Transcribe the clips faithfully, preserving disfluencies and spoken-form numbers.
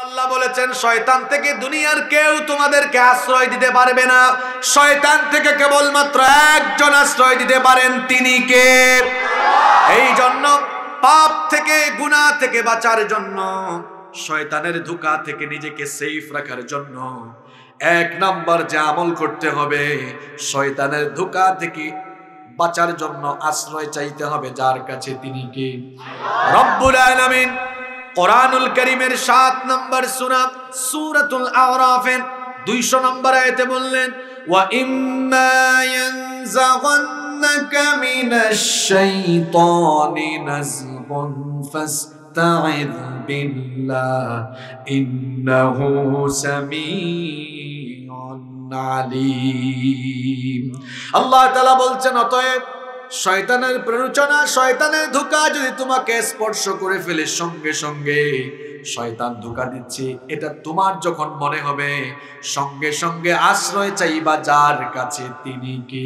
আল্লাহ বলেছেন শয়তান থেকে দুনিয়ার কেউ তোমাদেরকে আশ্রয় দিতে পারবে না। শয়তান থেকে কেবলমাত্র একজন আশ্রয় দিতে পারেন, তিনি কে? এই জন্য পাপ থেকে গুনাহ থেকে বাঁচার জন্য, শয়তানের ধোঁকা থেকে নিজেকে সেফ রাখার জন্য এক নাম্বার যে আমল করতে হবে, শয়তানের ধোঁকা থেকে বাঁচার জন্য আশ্রয় চাইতে হবে যার কাছে, তিনি কে? রব্বুল আলামিন কোরআনুল কারীমের সাত নম্বর সূরা সূরাতুল আরাফের দুইশো নম্বর আয়াতে বললেন, ওয়া ইম্মা ইয়ানজাগান্নাকা মিনাশ শাইতানি নাযগুন ফাসতাইয বিল্লাহ ইন্নাহু সামিউন আলীম। আল্লাহ তাআলা বলছেন, অতএব শয়তানের প্ররোচনা, শয়তানের ধোঁকা যদি তোমাকে স্পর্শ করে ফেলে, সঙ্গে সঙ্গে শয়তান ধোঁকা দিচ্ছে, এটা তোমার যখন মনে হবে, সঙ্গে সঙ্গে আশ্রয় চাইবা যার কাছে, তিনি কে?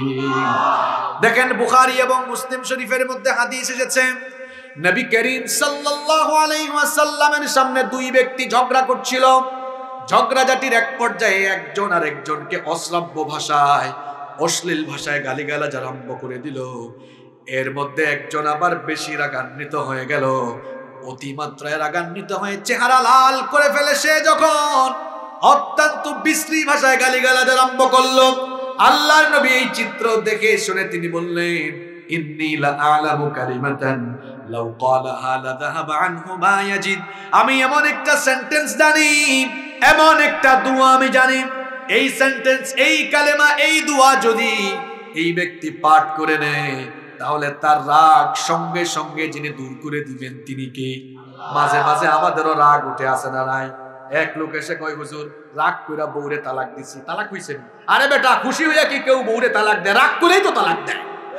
দেখেন বুখারী এবং মুসলিম শরীফের মধ্যে হাদিস এসেছে, নবী করিম সাল্লাল্লাহু আলাইহি ওয়াসাল্লামের সামনে দুই ব্যক্তি ঝগড়া করছিল। ঝগড়াঝাটির এক পর্যায়ে একজন আরেকজনকে অশ্রাব্য ভাষায়, অশ্লীল ভাষায় গালিগালাজ আরম্ভ করে দিল। এর মধ্যে একজন আবার বেশি রাগান্বিত হয়ে গেল, অতিমাত্রায় রাগান্বিত হয়ে চেহারা লাল করে ফেলে সে যখন অত্যন্ত বিশ্রী ভাষায় গালিগালাজ আরম্ভ করলো। আল্লাহর নবী এই চিত্র দেখে শুনে তিনি বললেন, ইন্নী লা আ'লামু কালিমাতান লাউ ক্বালাহা লাযাহাবা আনহু মা ইয়াজিদ। আমি এমন একটা সেন্টেন্স জানি, এমন একটা দোয়া আমি জানি, এই সেন্টেন্স, এই কালেমা, এই দোয়া যদি এই ব্যক্তি পাঠ করে নেয়, তাহলে তার রাগ সঙ্গে সঙ্গে যিনি দূর করে দিবেন, তিনি কে? মাঝে মাঝে আমাদেরও রাগ উঠে আসে না নাই? এক লোক এসে কয়, হুজুর রাগ কইরা বউরে তালাক দিছি। তালাক হইছেন? আরে বেটা, খুশি হইয়া কি কেউ বউরে তালাক দেয়? রাগ করেই তো তালাক দেয়।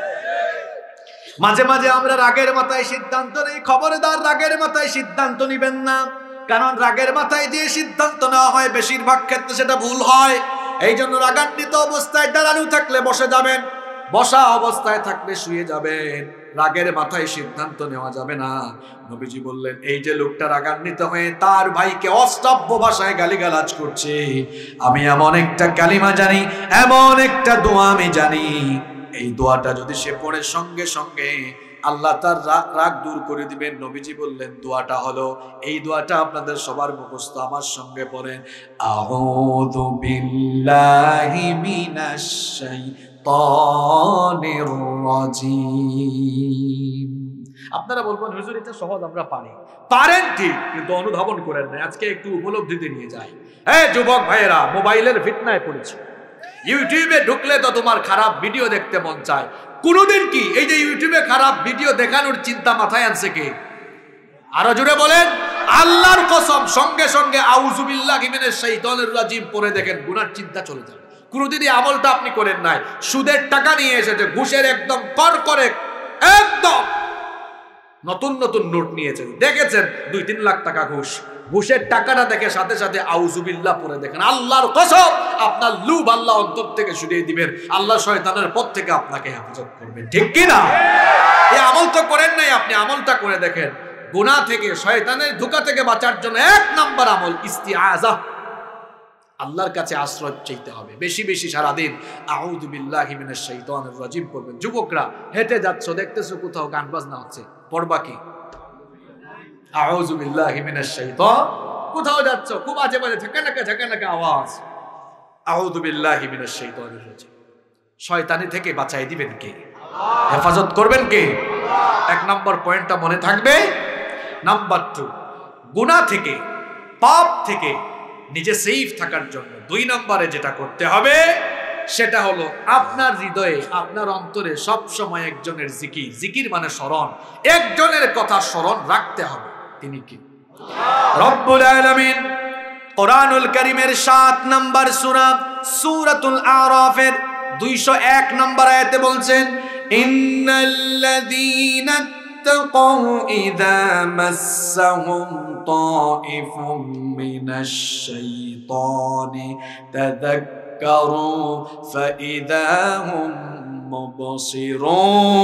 মাঝে মাঝে আমরা রাগের মাথায় সিদ্ধান্ত নেই, খবরদার রাগের মাথায় সিদ্ধান্ত নিবেন না, কারণ রাগের মাথায় যে সিদ্ধান্ত নেওয়া হয় বেশিরভাগ ক্ষেত্রে সেটা ভুল হয়। এই জন্য রাগান্বিত অবস্থায় দাঁড়ানো থাকলে বসে যাবেন, বসা অবস্থায় থাকলে শুয়ে যাবেন, রাগের মাথায় সিদ্ধান্ত নেওয়া যাবে না। নবীজি বললেন, এই যে লোকটা রাগান্বিত হয়ে তার ভাইকে অশ্রাব্য ভাষায় গালিগালাজ করছে, আমি এমন একটা কালিমা জানি, এমন একটা দোয়া আমি জানি, এই দোয়াটা যদি সে পড়ে সঙ্গে সঙ্গে আল্লাহ তার রাগ দূর করে দিবেন। নবীজি বললেন দোয়াটা হলো এই দোয়াটা, আপনাদের সবার মুখস্থ, আমার সঙ্গে পড়েন, আউযু বিল্লাহি মিনাশ শাইতানির রাজিম। আপনারা বলবেন হুজুর এটা সহজ, আমরা পারি। পারেন ঠিক, কিন্তু অনুধাবন করেন না। আজকে একটু উপলব্ধিতে নিয়ে যাই। এই যুবক ভাইয়েরা, মোবাইলের ফিতনায় পড়েছে। ইউটিউবে ঢুকলে তো তোমার খারাপ ভিডিও দেখতে মন চায়। কোনদিন কি এই যে ইউটিউবে খারাপ ভিডিও দেখানোর চিন্তা মাথায় আনছে কে? আরো জোরে বলেন, আল্লাহর কসম, সঙ্গে সঙ্গে আউযু বিল্লাহি মিনাশ শাইতানির রাজিম পড়ে দেখেন, গুনার চিন্তা চলে যাবে। কোনদিনই আমলটা আপনি করেন নাই, সুদের টাকা নিয়ে এসেছে, ঘুষের একদম কর করে একদম নতুন নতুন নোট নিয়েছেন, দেখেছেন দুই তিন লাখ টাকা ঘুষ, ঘুষের টাকাটা দেখে সাথে সাথে আউযু বিল্লাহ পড়ে দেখেন, আল্লাহর কসম আপনার লুভ আল্লাহ অন্তর থেকে সরিয়ে দিবেন, আল্লাহ শয়তানের পথ থেকে আপনাকে হেফাজত করবেন। ঠিক কি না? এই আমল তো করেন নাই, আপনি আমলটা করে দেখেন। গুনাহ থেকে, শয়তানের ধোঁকা থেকে বাঁচার জন্য এক নাম্বার আমল ইস্তিআযা, আল্লাহর কাছে আশ্রয় চাইতে হবে। বেশি বেশি সারাদিন আউযু বিল্লাহি মিনাশ শাইতানির রাজিম পড়বেন। যুবকরা হেঁটে যাচ্ছ, দেখতেছো কোথাও গান বাজনা হচ্ছে, পড়বা কি? আউযু বিল্লাহি মিনাশ শাইতান। কোথাও যাচ্ছ, খুব আজে বাজে ঝাঁকানাকা ঝাঁকানাকা আওয়াজ, আউযু বিল্লাহি মিনাশ শাইতানির রাজিম। শয়তানি থেকে বাঁচাই দিবেন কে? হেফাজত করবেন কে? এক নম্বর পয়েন্টটা মনে থাকবে। নাম্বার টু, গুনাহ থেকে, পাপ থেকে নিজে সেফ থাকার জন্য দুই নম্বরে যেটা করতে হবে সেটা হলো আপনার হৃদয়ে, আপনার অন্তরে সব সময় একজনের জিকির, জিকির মানে স্মরণ, একজনের কথা স্মরণ রাখতে হবে। তিনি কি? রব্বুল আলামিন কোরআনুল কারীমের সাত নম্বর সূরা সূরাতুল আরাফের দুইশো এক নম্বর আয়াতে বলছেন, ইন্নাল্লাযীনা তাকাউ ইযা মাসসাহুম তাইফুম মিনাশ শাইতানি তাযাক্কারু ফাইযা হুম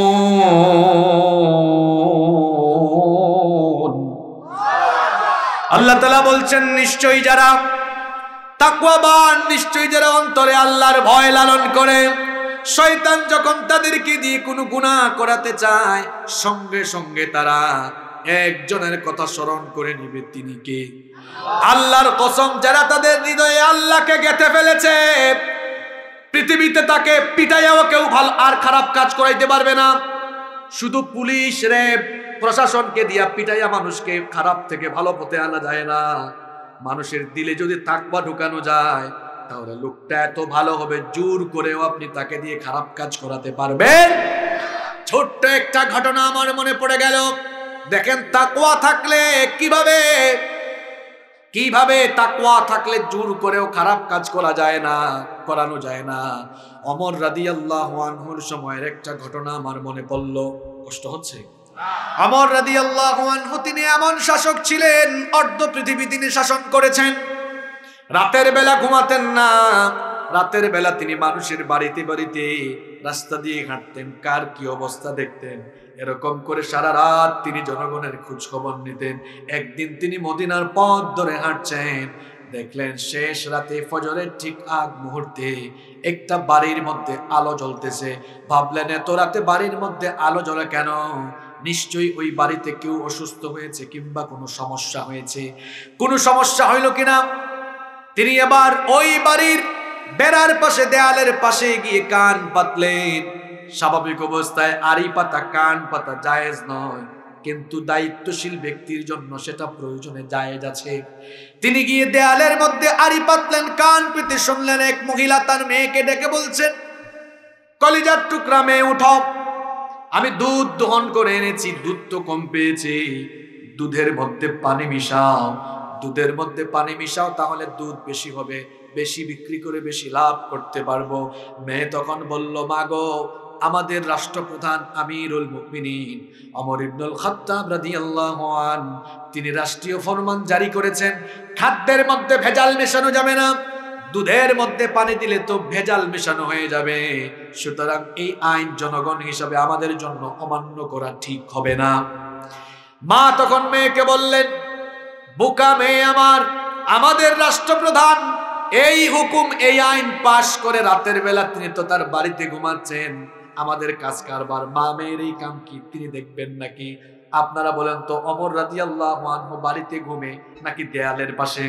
মুবসিরুন। আল্লাহ তাআলা বলছেন নিশ্চয়ই যারা তাকওয়াবান, নিশ্চয়ই যারা অন্তরে আল্লাহর ভয় লালন করে, শয়তান যখন তাদেরকে দিয়ে কোনো গুনাহ করাতে চায় সঙ্গে সঙ্গে তারা একজনের কথা স্মরণ করে নিবে, তিনি কে? আল্লাহর কসম, যারা তাদের হৃদয়ে আল্লাহকে গেঁথে ফেলেছে পৃথিবীতে তাকে পিটাইয়াও কেউ ভালো আর খারাপ কাজ করাইতে পারবে না। শুধু পুলিশ র্যাব প্রশাসনকে দিয়া পিটাইয়া মানুষকে খারাপ থেকে ভালো পথে আনা যায় না। মানুষের দিলে যদি তাকওয়া ঢুকানো যায় তাহলে লোকটা এত ভালো হবে জোর করেও আপনি তাকে দিয়ে খারাপ কাজ করাতে পারবেন। ছোট্ট একটা ঘটনা আমার মনে পড়ে গেল। দেখেন তাকওয়া থাকলে কিভাবে কিভাবে তাকওয়া থাকলে জোর করেও খারাপ কাজ করা যায় না, করানো যায় না। ওমর রাদিয়াল্লাহু আনহুর সময়ের একটা ঘটনা আমার মনে পড়ল। কষ্ট হচ্ছে? ওমর রাদিয়াল্লাহু আনহু তিনি এমন শাসক ছিলেন, অর্ধ পৃথিবী তিনি শাসন করেছেন। রাতের বেলা ঘুমাতেন না, রাতের বেলা তিনি মানুষের বাড়িতে বাড়িতে রাস্তা দিয়ে হাঁটতেন, কার কি অবস্থা দেখতেন। এরকম করে সারা রাত তিনি জনগণের খোঁজ খবর নিতেন। একদিন তিনি মদিনার পথ ধরে হাঁটছেন, দেখলেন শেষ রাতে ফজরের ঠিক আগ মুহূর্তে একটা বাড়ির মধ্যে আলো জ্বলতেছে। ভাবলেন এত রাতে বাড়ির মধ্যে আলো জ্বলে কেন? নিশ্চয়ই ওই বাড়িতে কেউ অসুস্থ হয়েছে কিংবা কোনো সমস্যা হয়েছে। কোনো সমস্যা হইল কিনা তিনি এবার ওই বাড়ির বেড়ার পাশে দেয়ালের পাশে গিয়ে কান পাতলেন। স্বাভাবিক অবস্থায় আড়ি পাতা কান পাতা জায়েজ নয়, কিন্তু দায়িত্বশীল ব্যক্তির জন্য সেটা প্রয়োজনে জায়েজ আছে। তিনি গিয়ে দেয়ালের মধ্যে আড়ি পাতলেন, কান পেতে শুনলেন এক মহিলা তার মেয়েকে ডেকে বলছেন, কলিজার টুকরা মেয়ে উঠো, আমি দুধ দহন করে এনেছি, দুধ তো কম পেয়েছি, দুধের মধ্যে পানি মিশাও, দুধের মধ্যে পানি মিশাও, তাহলে দুধ বেশি হবে, বেশি বিক্রি করে বেশি লাভ করতে পারবো। মেয়ে তখন বলল, মাগো আমাদের রাষ্ট্রপ্রধান আমিরুল মুমিনিন ওমর ইবনুল খাত্তাব রাদিয়াল্লাহু আনহু তিনি রাষ্ট্রীয় ফরমান জারি করেছেন, খাদ্যের মধ্যে ভেজাল মেশানো যাবে না, দুধের মধ্যে পানি দিলে তো ভেজাল মেশানো হয়ে যাবে, সুতরাং এই আইন জনগণ হিসাবে আমাদের জন্য অমান্য করা ঠিক হবে না। মা তখন মেয়েকে বললেন, বোকা মেয়ে আমার, আমাদের রাষ্ট্রপ্রধান এই হুকুম এই আইন পাশ করে রাতের বেলা তিনি তো তার বাড়িতে ঘুমাচ্ছেন, আমাদের কাজ কারবার, মা মেয়ের এই কাম কি তিনি দেখবেন নাকি? আপনারা বলেন তো, ওমর রাদিয়াল্লাহু আনহু বাড়িতে ঘুমে নাকি দেয়ালের পাশে?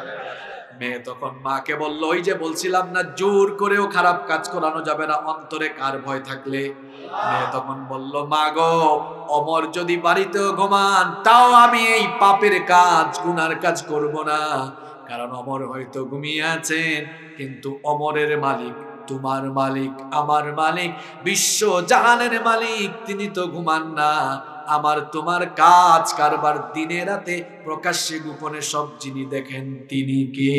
মেয়ে তখন মাকে বলল, ওই যে বলছিলাম না জোর করেও খারাপ কাজ করানো যাবে না, অন্তরে কার ভয় থাকলে। মেয়ে তখন বলল, মা গো ওমর যদি বাড়িতেও ঘুমান তাও আমি এই পাপের কাজ গুনার কাজ করব না, কারণ ওমর হয়তো ঘুমিয়ে আছেন কিন্তু ওমরের মালিক তোমার মালিক, আমার মালিক, বিশ্ব জাহানের মালিক, তিনি তো ঘুমান না। আমার তোমার কাজ কারবার দিনে রাতে প্রকাশ্যে গোপনে সব যিনি দেখেন তিনি কে?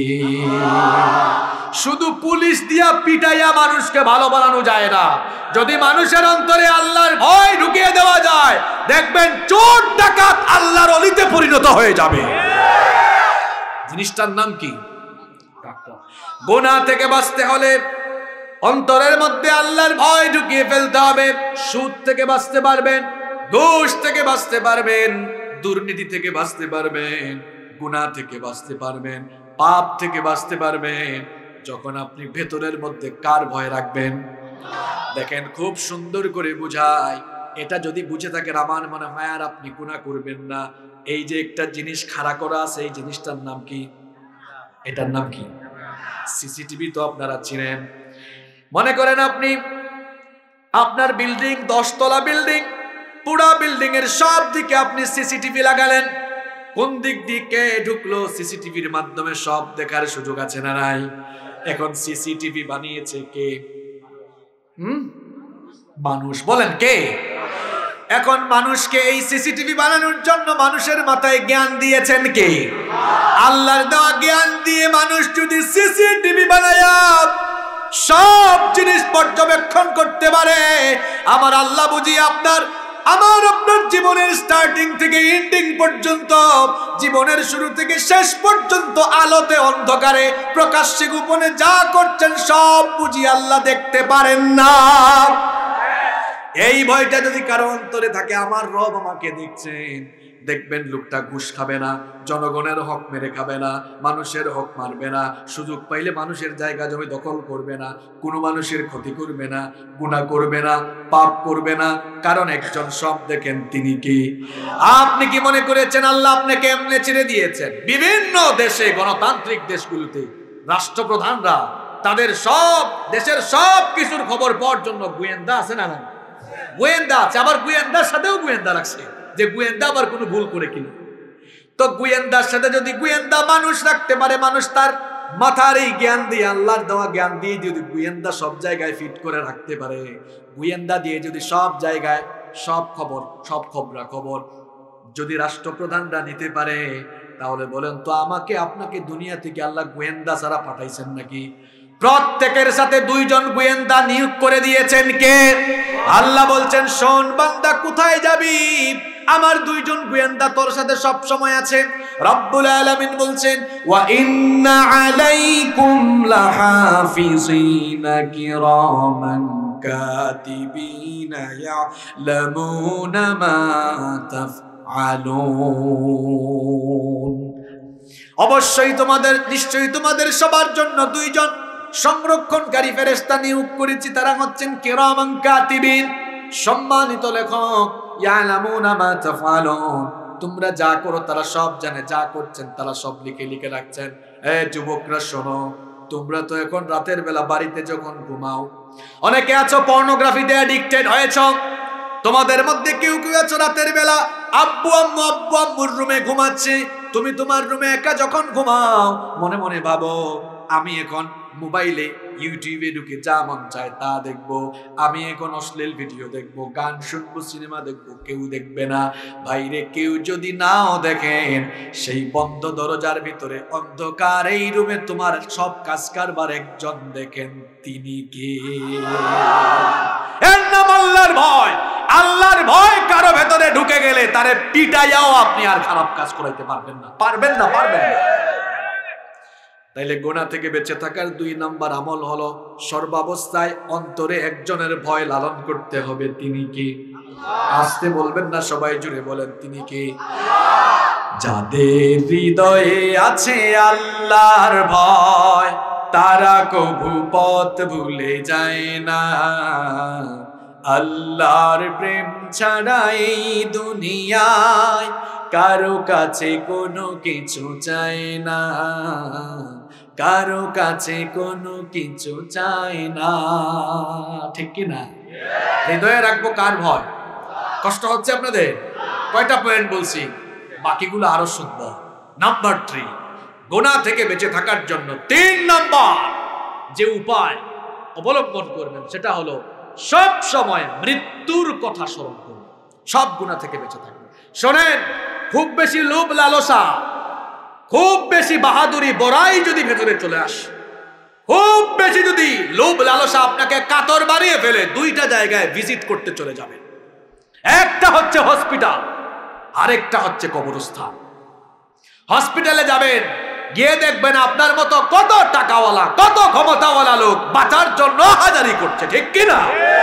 শুধু পুলিশ দিয়া পিটাইয়া মানুষকে ভালো বানানো যায় না। যদি মানুষের অন্তরে আল্লাহর ভয় ঢুকিয়ে দেওয়া যায়, দেখবেন চোর ডাকাত আল্লাহর ওলিতে পরিণত হয়ে যাবে। জিনিসটার নাম কি? গুনাহ থেকে বাঁচতে হলে অন্তরের মধ্যে আল্লাহর ভয় ঢুকিয়ে ফেলতে হবে। সুদ থেকে বাঁচতে পারবেন, ঘুষ থেকে বাঁচতে পারবেন, দুর্নীতি থেকে বাঁচতে পারবেন, গুনাহ থেকে বাঁচতে পারবেন, পাপ থেকে বাঁচতে পারবেন যখন আপনি ভেতরের মধ্যে কার ভয় রাখবেন। দেখেন খুব সুন্দর করে বুঝায়, এটা যদি বুঝে থাকেন আমার মনে হয় আর আপনি গুনাহ করবেন না। এই যে একটা জিনিস খাড়া করা আছে, এই জিনিসটার নাম কি? এটার নাম কি? সিসিটিভি তো আপনারা চিনেন। মনে করেন আপনি আপনার বিল্ডিং দশতলা বিল্ডিং, পুরা বিল্ডিং এর সব দিকে আপনি সিসিটিভি লাগালেন, কোন দিক দিকে ঢুকলো সিসিটিভির মাধ্যমে সব দেখার সুযোগ আছে না নাই? এখন সিসিটিভি বানিয়েছে কে? হুম মানুষ। বলেন কে? এখন মানুষকে এই সিসিটিভি বানানোর জন্য মানুষের মাথায় জ্ঞান দিয়েছেন কে? আল্লাহর দেওয়া জ্ঞান দিয়ে মানুষ যদি সিসিটিভি বানায়া সব জিনিস পর্যবেক্ষণ করতে পারে, আমার আল্লাহ বুঝি আপনার আমার আপনার জীবনের স্টার্টিং থেকে এন্ডিং পর্যন্ত, জীবনের শুরু থেকে শেষ পর্যন্ত আলোতে অন্ধকারে প্রকাশ্যে গোপনে যা করছেন সব বুঝি আল্লাহ দেখতে পারেন না? এই ভয়টা যদি কারো অন্তরে থাকে, আমার রব আমাকে দেখছেন, দেখবেন লোকটা ঘুষ খাবে না, জনগণের হক মেরে খাবে না, মানুষের হক মারবে না, সুযোগ পাইলে মানুষের জায়গা জমি দখল করবে না, কোনো মানুষের ক্ষতি করবে না, গুনাহ করবে না, পাপ করবে না। কারণ একজন সব দেখেন তিনি কি? আপনি কি মনে করেছেন আল্লাহ আপনাকে এমনি ছেড়ে দিয়েছেন? বিভিন্ন দেশে, গণতান্ত্রিক দেশগুলোতে রাষ্ট্রপ্রধানরা তাদের সব দেশের সব কিছুর খবর পাওয়ার জন্য গোয়েন্দা আছে না? না, গোয়েন্দা আছে। আবার গোয়েন্দার সাথেও গোয়েন্দা রাখছে, যে গোয়েন্দা আবার কোনো ভুল করে কিনা। তো গোয়েন্দার সাথে যদি গোয়েন্দা মানুষ রাখতে পারে, মানুষ তার মাথার এই জ্ঞান দিয়ে, আল্লাহর দেওয়া জ্ঞান দিয়ে যদি গোয়েন্দা সব জায়গায় ফিট করে রাখতে পারে, গোয়েন্দা দিয়ে যদি সব জায়গায় সব খবর, সব খবরা খবর যদি রাষ্ট্রপ্রধানরা নিতে পারে, তাহলে বলেন তো আমাকে আপনাকে দুনিয়া থেকে আল্লাহ গোয়েন্দা ছাড়া পাঠাইছেন নাকি? প্রত্যেকের সাথে দুইজন গোয়েন্দা নিয়োগ করে দিয়েছেন কে? আল্লাহ বলছেন, শোন বান্দা, কোথায় যাবি? আমার দুইজন গোয়েন্দা তোর সাথে সব সময় আছে। রব্বুল আলামিন বলছেন, ওয়া ইন্না আলাইকুম লাহাফিজিনা কিরামান কাতিবিনা ইয়ালামুনা মা তাফআলুন। অবশ্যই তোমাদের, নিশ্চয়ই তোমাদের সবার জন্য দুইজন সংরক্ষণকারী ফেরেশতা নিয়োগ করেছি। তারা হচ্ছেন কিরামান কাতিবিন, সম্মানিত লেখক। ইয়ালামুনা মা তাফআলুন, তোমরা যা করো তারা সব জানে, যা করছেন তারা সব লিখে লিখে রাখছেন। এ যুবকরা শোনো, তোমরা তো এখন রাতের বেলা বাড়িতে যখন ঘুমাও, অনেকে আছো পর্নোগ্রাফিতে অ্যাডিক্টেড হয়েছ। তোমাদের মধ্যে কেউ কেউ আছো রাতের বেলা আব্বু আম্মু আব্বু আম্মুর রুমে ঘুমাচ্ছে, তুমি তোমার রুমে একা যখন ঘুমাও, মনে মনে ভাবো আমি এখন মোবাইলে ইউটিউবে ঢুকে যা মন চায় তা দেখবো, আমি এখন অশ্লীল ভিডিও দেখবো, গান শুনবো, সিনেমা দেখবো, কেউ দেখবে না। বাইরে কেউ যদি নাও দেখেন, সেই বন্ধ দরজার ভিতরে অন্ধকার এই রুমে তোমার সব কাজ কারবার একজন দেখেন, তিনি কে? এর নাম আল্লাহর ভয়। আল্লাহর ভয় কারো ভেতরে ঢুকে গেলে তারে পিটাইয়াও আপনি আর খারাপ কাজ করাইতে পারবেন না, পারবেন না, পারবেন না। তাইলে গুনাহ থেকে বেঁচে থাকার দুই নাম্বার আমল হলো সর্বাবস্থায় অন্তরে একজনের ভয় লালন করতে হবে, তিনি কি? আস্তে বলবেন না, সবাই জুড়ে বলেন, তিনি কি? যাদের হৃদয়ে আছে আল্লাহর ভয়, তারা কভু পথ ভুলে যায় না। আল্লাহর প্রেম ছাড়া এই দুনিয়ায় কারো কাছে কোনো কিছু চায় না, কারো কাছে কোনো কিছু চায় না, ঠিক কি না? হৃদয়ে রাখবো কার ভয়? কষ্ট হচ্ছে আপনাদের? কয়টা পয়েন্ট বলছি, বাকিগুলো আরো সুন্দর। নাম্বার থ্রি, গুনাহ থেকে বেঁচে থাকার জন্য তিন নাম্বার যে উপায় অবলম্বন করবেন সেটা হলো সব সময় মৃত্যুর কথা স্মরণ করুন, সব গুনাহ থেকে বেঁচে থাকবেন। শোনেন, খুব বেশি লোভ লালসা, খুব বেশি বাহাদুরি বড়াই যদি ভেতরে চলে আসে, খুব বেশি যদি লোভ লালসা আপনাকে কাতর বানিয়ে ফেলে, দুইটা জায়গায় ভিজিট করতে চলে যাবেন। একটা হচ্ছে হসপিটাল, আরেকটা হচ্ছে কবরস্থান। হসপিটালে যাবেন, গিয়ে দেখবেন আপনার মতো কত টাকাওয়ালা, কত ক্ষমতাওয়ালা লোক বাঁচার জন্য হাজারি করছে, ঠিক কিনা?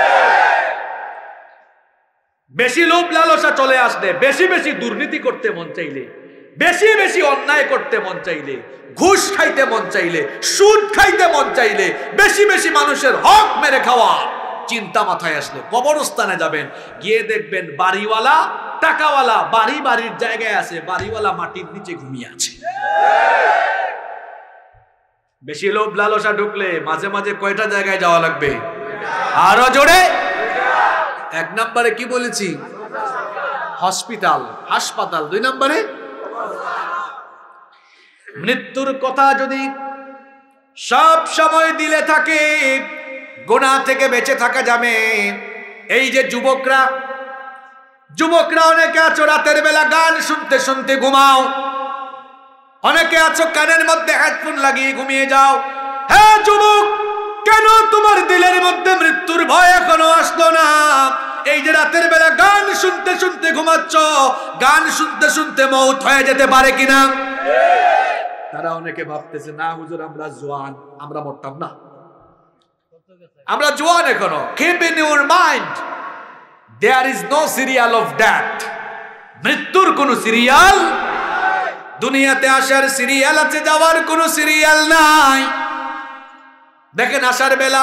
বেশি লোভ লালসা চলে আসলে, বেশি বেশি দুর্নীতি করতে মন চাইলে, বেশি বেশি অন্যায় করতে মন চাইলে, ঘুষ খাইতে মন চাইলে, সুদ খাইতে মন চাইলে, বেশি বেশি মানুষের হক মেরে খাওয়া চিন্তা মাথায় আসলে কবরস্থানে যাবেন, গিয়ে দেখবেন বাড়িওয়ালা, টাকাওয়ালা বাড়ি বাড়ির জায়গায় আছে, বাড়িওয়ালা মাটির নিচে ঘুমিয়ে আছে। বেশি লোভ লালসা ঢুকলে মাঝে মাঝে কয়টা জায়গায় যাওয়া লাগবে? আরো জোরে। এক নম্বরে কি বলেছি? হসপিটাল, হাসপাতাল। দুই নম্বরে মৃত্যুর কথা যদি সব সময় দিলে থাকে, গুনাহ থেকে বেঁচে থাকা যাবে। এই যে যুবকরা, যুবকরা অনেকে আছো রাতের বেলা গান শুনতে শুনতে ঘুমাও, অনেকে আছো কানের মধ্যে হেডফোন লাগিয়ে ঘুমিয়ে যাও। হ্যাঁ যুবক, কেন তোমার দিলের মধ্যে মৃত্যুর ভয় এখনো আসলো না? এই যে রাতের বেলা গান শুনতে শুনতে ঘুমাচ্ছ, গান শুনতে শুনতে মৌত হয়ে যেতে পারে কিনা? তারা অনেকে ভাবতেছে, না হুজুর আমরা জওয়ান, আমরা মরতাম না, আমরা জওয়ান এখনো। Keep in your mind, there is no serial of death, মৃত্যুর কোন সিরিয়াল, দুনিয়াতে আসার সিরিয়াল আছে, যাওয়ার কোন সিরিয়াল নাই। দেখেন আসার বেলা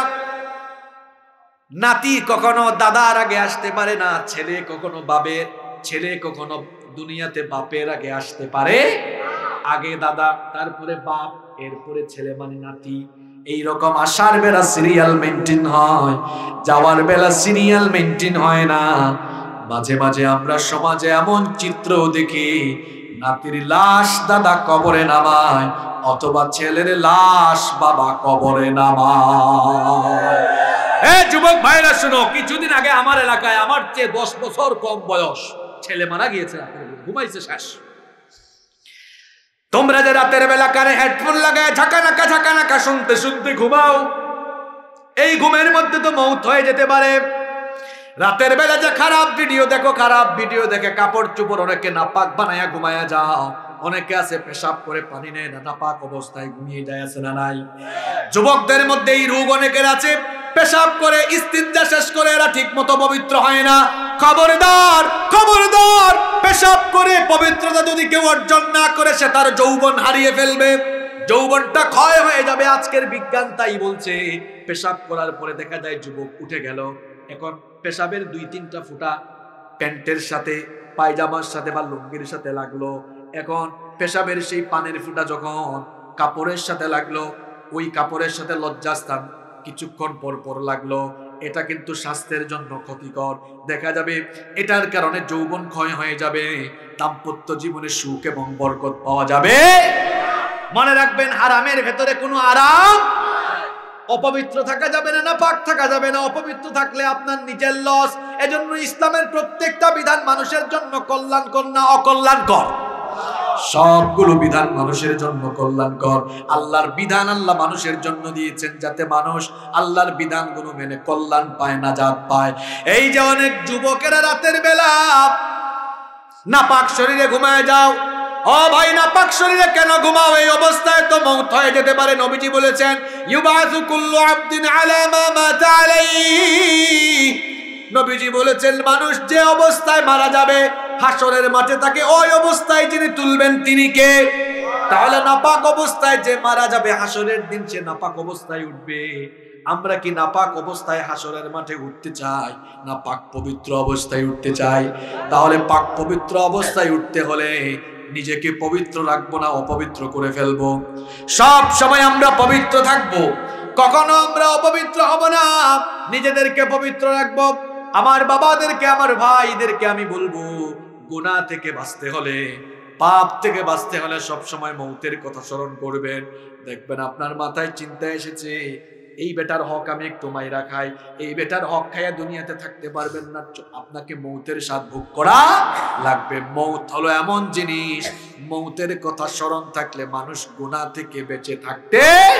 নাতি কখনো দাদার আগে আসতে পারে না, ছেলে কখনো বাবের, ছেলে কখনো দুনিয়াতে বাপের আগে আসতে পারে। আগে দাদা, তারপরে বাপ, এরপরে ছেলে মানে নাতি। এইরকম আসার বেলা সিরিয়াল মেনটেন হয়, যাওয়ার বেলা সিরিয়াল মেনটেন হয় না। মাঝে মাঝে আমরা সমাজে এমন চিত্র দেখি, নাতির লাশ দাদা কবরে নামায়, অথবা ছেলের লাশ বাবা কবরে নামায়। এ যুবক ভাইরা শুনো, কিছুদিন আগে আমার এলাকায় আমার চেয়ে দশ বছর কম বয়স ছেলে মারা গিয়েছে, ঘুমাইছে শেষ। তোমরা যে রাতের বেলা কানে হেডফোন লাগায় ঝাঁকানাকা ঝাঁকানাকা শুনতে শুনতে ঘুমাও, এই ঘুমের মধ্যে তো মৌত হয়ে যেতে পারে। রাতের বেলা যে খারাপ ভিডিও দেখো, খারাপ ভিডিও দেখে কাপড় চোপড় অনেকে নাপাক বানায়া ঘুমায়া যাও, অনেকে আছে পেশাব করে পানি নেয় না, নাপাক অবস্থায় ঘুমিয়ে যায়, আছে না নাই? যুবকদের মধ্যে এই রোগ অনেকের আছে, পেশাব করে ইস্তিনজা শেষ করে এরা ঠিক মতো পবিত্র হয় না। খবরদার খবরদার, পেশাব করে পবিত্রতা যদি কেউ অর্জন না করে, সে তার যৌবন হারিয়ে ফেলবে, যৌবনটা ক্ষয় হয়ে যাবে। আজকের বিজ্ঞান তাই বলছে। পেশাব করার পরে দেখা যায় যুবক উঠে গেল, এখন পেশাবের দুই তিনটা ফুটা প্যান্টের সাথে, পায়জামার সাথে বা লুঙ্গির সাথে লাগলো, এখন পেশাবের সেই পানের ফুটা যখন কাপড়ের সাথে লাগলো, ওই কাপড়ের সাথে লজ্জাস্থান কিছুক্ষণ পর পর লাগলো, এটা কিন্তু স্বাস্থ্যের জন্য ক্ষতিকর। দেখা যাবে এটার কারণে যৌবন ক্ষয় হয়ে যাবে, দাম্পত্য জীবনে সুখ এবং বরকত পাওয়া যাবে। মনে রাখবেন, হারামের ভেতরে কোনো আরাম। অপবিত্র থাকা যাবে না, না পাক থাকা যাবে না। অপবিত্র থাকলে আপনার নিজের লস। এজন্য ইসলামের প্রত্যেকটা বিধান মানুষের জন্য কল্যাণকর না অকল্যাণকর? সবগুলো বিধান মানুষের জন্য কল্যাণকর। আল্লাহর বিধান আল্লাহ মানুষের জন্য দিয়েছেন যাতে মানুষ আল্লাহর বিধানগুলো মেনে কল্যাণ পায়, নাজাত পায়। এই যে অনেক যুবকেরা রাতের বেলা নাপাক শরীরে ঘুমায় যাও, ও ভাই নাপাক শরীরে কেন ঘুমাও? এই অবস্থায় তো মওত হয়ে যেতে পারে। নবীজি বলেছেন, ইউবাসু কুল্লু আবদিন আলা মা মাতা আলাইহি। নবীজি বলেছেন, মানুষ যে অবস্থায় মারা যাবে হাসরের মাঠে তাকে ওই অবস্থায় যিনি তুলবেন তিনি কে? তাহলে নাপাক অবস্থায় যে মারা যাবে হাসরের দিন সে নাপাক অবস্থায় উঠবে। আমরা কি নাপাক অবস্থায় হাসরের মাঠে উঠতে চাই, না পাক পবিত্র অবস্থায় উঠতে চাই? তাহলে পাক পবিত্র অবস্থায় উঠতে হলে নিজেকে পবিত্র রাখবো না অপবিত্র করে ফেলবো। সব সময় আমরা পবিত্র থাকবো, কখনো আমরা অপবিত্র হব না। নিজেদেরকে পবিত্র রাখবো। আমার বাবাদেরকে, আমার ভাইদেরকে আমি বলবো, গুনাহ থেকে বাঁচতে হলে, পাপ থেকে বাঁচতে হলে সব সময় মৌতের কথা স্মরণ করবেন। দেখবেন আপনার মাথায় চিন্তা এসেছে, এই বেটার হক আমি একটু মাইরা খাই, এই বেটার হক খাইয়া দুনিয়াতে থাকতে পারবেন না, আপনাকে মৌতের স্বাদ ভোগ করা লাগবে। মৌত হলো এমন জিনিস, মৌতের কথা স্মরণ থাকলে মানুষ গুনাহ থেকে বেঁচে থাকতে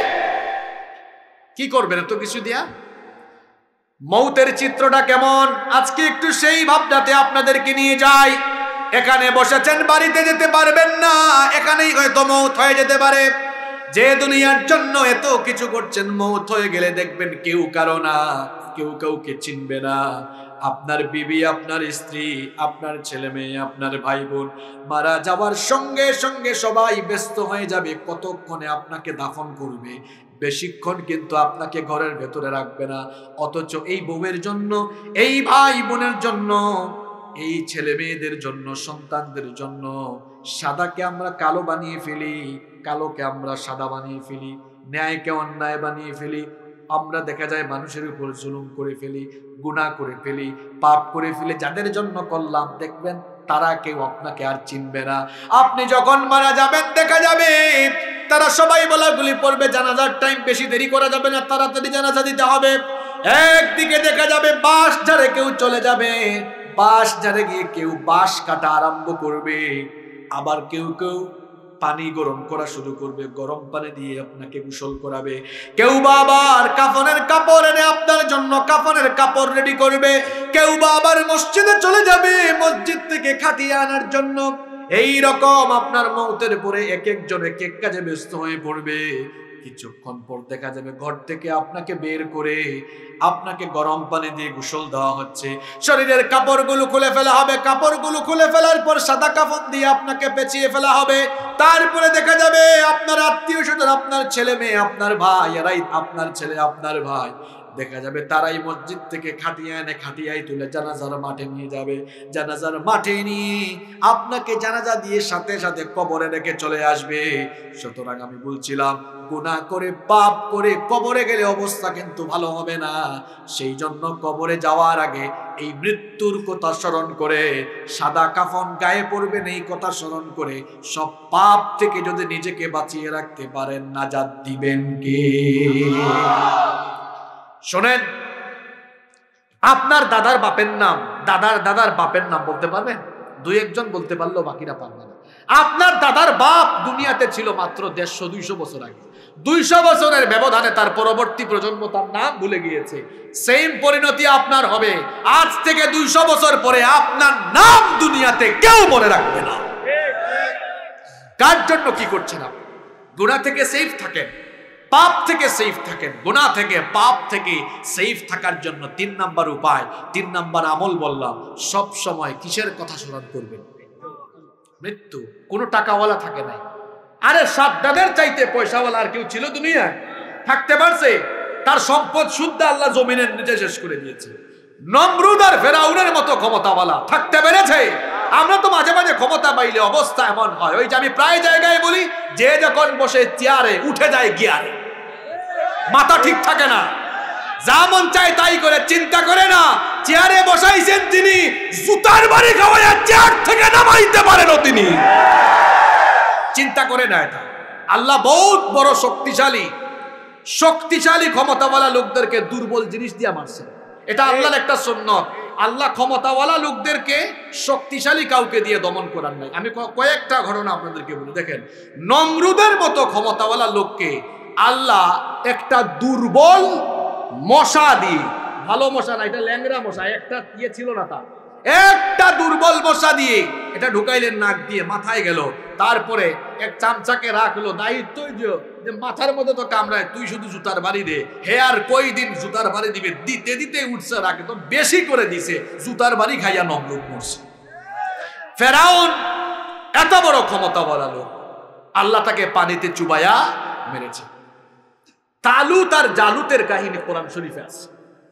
কি করবেন? এত কিছু দিয়া মৌতের চিত্রটা কেমন আজকে একটু সেই ভাবটাতে আপনাদেরকে নিয়ে যাই। এখানে বসেছেন, বাড়িতে যেতে পারবেন না, এখানেই হয়তো মৌত হয়ে যেতে পারে। যে দুনিয়ার জন্য এত কিছু করছেন, মৌত হয়ে গেলে দেখবেন কেউ কারো না, কেউ কাউকে চিনবে না। আপনার বিবি, আপনার স্ত্রী, আপনার ছেলে মেয়ে, আপনার ভাই বোন মারা যাওয়ার সঙ্গে সঙ্গে সবাই ব্যস্ত হয়ে যাবে কতক্ষণে আপনাকে দাফন করবে, বেশিক্ষণ কিন্তু আপনাকে ঘরের ভেতরে রাখবে না। অথচ এই বউয়ের জন্য, এই ভাই বোনের জন্য, এই ছেলে মেয়েদের জন্য, সন্তানদের জন্য সাদাকে আমরা কালো বানিয়ে ফেলি, কালোকে আমরা সাদা বানিয়ে ফেলি, ন্যায়কে অন্যায় বানিয়ে ফেলি। আমরা দেখা যায় মানুষের উপর জুলুম করে ফেলি, গুনাহ করে ফেলি, পাপ করে ফেলি। যাদের জন্য করলাম দেখবেন তারা কেউ আপনাকে আর চিনবে না। আপনি যখন মারা যাবেন দেখা যাবে তারা সবাই বলাগুলি পড়বে, জানাজার টাইম বেশি দেরি করা যাবে না, তাড়াতাড়ি জানাজা দিতে হবে। একদিকে দেখা যাবে বাঁশ ঝাড়ে কেউ চলে যাবে, বাঁশ ঝাড়ে গিয়ে কেউ বাঁশ কাটা আরম্ভ করবে, আবার কেউ কেউ পানি গরম করা শুরু করবে, গরম পানি দিয়ে আপনাকে গোসল করাবে। কেউ বা আবার কাফনের কাপড় এনে আপনার জন্য কাফনের কাপড় রেডি করবে, কেউ বা আবার মসজিদে চলে যাবে মসজিদ থেকে খাটিয়ে আনার জন্য। এই রকম আপনার মৌতের পরে এক একজন এক এক কাজে ব্যস্ত হয়ে পড়বে। কিছুক্ষণ পর দেখা যাবে ঘর থেকে আপনাকে বের করে আপনাকে গরম পানি দিয়ে গোসল দেওয়া হচ্ছে, শরীরের কাপড়গুলো খুলে ফেলা হবে, কাপড়গুলো খুলে ফেলার পর সাদা কাফন দিয়ে আপনাকে পেঁচিয়ে ফেলা হবে। তারপরে দেখা যাবে আপনার আত্মীয় স্বজন, আপনার ছেলে মেয়ে, আপনার ভাই, এরাই আপনার ছেলে আপনার ভাই, দেখা যাবে তারাই মসজিদ থেকে খাটিয়ে এনে খাটিয়াই তুলে জানাজার মাঠে নিয়ে যাবে। জানাজার মাঠে নিয়ে আপনাকে জানাজা দিয়ে সাথে সাথে কবরে রেখে চলে আসবে। সুতরাং আমি বলছিলাম, গুনাহ করে পাপ করে কবরে গেলে অবস্থা কিন্তু ভালো হবে না। সেই জন্য কবরে যাওয়ার আগে এই মৃত্যুর কথা স্মরণ করে, সাদা কাফন গায়ে পড়বেন এই কথা স্মরণ করে, সব পাপ থেকে যদি নিজেকে বাঁচিয়ে রাখতে পারেন, নাজাত দিবেন কে? শোনেন, আপনার দাদার বাপের নাম, দাদার দাদার বাপের নাম বলতে পারবেন? দুই একজন বলতে পারলো, বাকিরা পারবে না। আপনার দাদার বাপ দুনিয়াতে ছিল মাত্র দেড়শো দুইশো বছর আগে। দুইশো বছরের ব্যবধানে তার পরবর্তী প্রজন্ম তার নাম ভুলে গিয়েছে। সেম পরিণতি আপনার হবে। আজ থেকে দুইশো বছর পরে আপনার নাম দুনিয়াতে কেউ মনে রাখবে না। কার জন্য কি করছেন আপনি? গুনাহ থেকে সেফ থাকেন, পাপ থেকে সেফ থাকেন। গুনাহ থেকে পাপ থেকে সেফ থাকার জন্য তিন নাম্বার উপায়, তিন নাম্বার আমল বললাম, সব সময় কিসের কথা স্মরণ করবেন? মৃত্যু। কোনো টাকাওয়ালা থাকে নাই। আরে সাদ্দাদের চাইতে পয়সাওয়ালা আর কেউ ছিল দুনিয়ায়? থাকতে পারছে? তার সম্পদ শুদ্ধ আল্লাহ জমিনের নিচে শেষ করে দিয়েছে। নমরুদ আর ফেরাউনের মতো ক্ষমতাওয়ালা থাকতে পেরেছে? আমরা তো মাঝে মাঝে ক্ষমতা পাইলে অবস্থা এমন হয়, ওই যে আমি প্রায় জায়গায় বলি, যে যখন বসে চেয়ারে উঠে যায় গিয়ারে, মাথা ঠিক থাকে না, যা মন চায় তাই করে, চিন্তা করে না চেয়ারে বসাইছেন তিনি, জুতার বাড়ি খাওয়াইয়া চেয়ার থেকে নামাইতে পারেন তিনি। চিন্তা করে না। এটা আল্লাহ বহুত বড় শক্তিশালী, শক্তিশালী ক্ষমতাওয়ালা লোকদেরকে দুর্বল জিনিস দিয়ে মারছেন। এটা আল্লাহর একটা সুন্নত। আল্লাহ ক্ষমতাওয়ালা লোকদেরকে শক্তিশালী কাউকে দিয়ে দমন করার নাই। আমি কয়েকটা ঘটনা আপনাদেরকে বলি। দেখেন, নমরুদের মতো ক্ষমতাওয়ালা লোককে আল্লাহ একটা দুর্বল মশা দিয়ে, ভালো মশা না, এটা ল্যাংরা মশা, একটা ইয়ে ছিল না তার, একটা দুর্বল মশা দিয়ে এটা ঢুকাইলেন নাক দিয়ে, মাথায় গেল। তারপরে এক চামচাকে রাখলো, দায়িত্ব যে মাথার মধ্যে তো কামড়ায়, তুই শুধু জুতার বাড়ি দে। হে আর কই দিন জুতার বাড়ি দিবে, দিতে দিতে উঠছে, রাখে তো বেশি করে দিছে, জুতার বাড়ি খাইয়া নমরুদ মরছে। ফেরাউন এত বড় ক্ষমতা বলা লোক, আল্লাহ তাকে পানিতে চুবাইয়া মেরেছে। তালুত আর জালুতের কাহিনী কোরআন শরীফে আছে।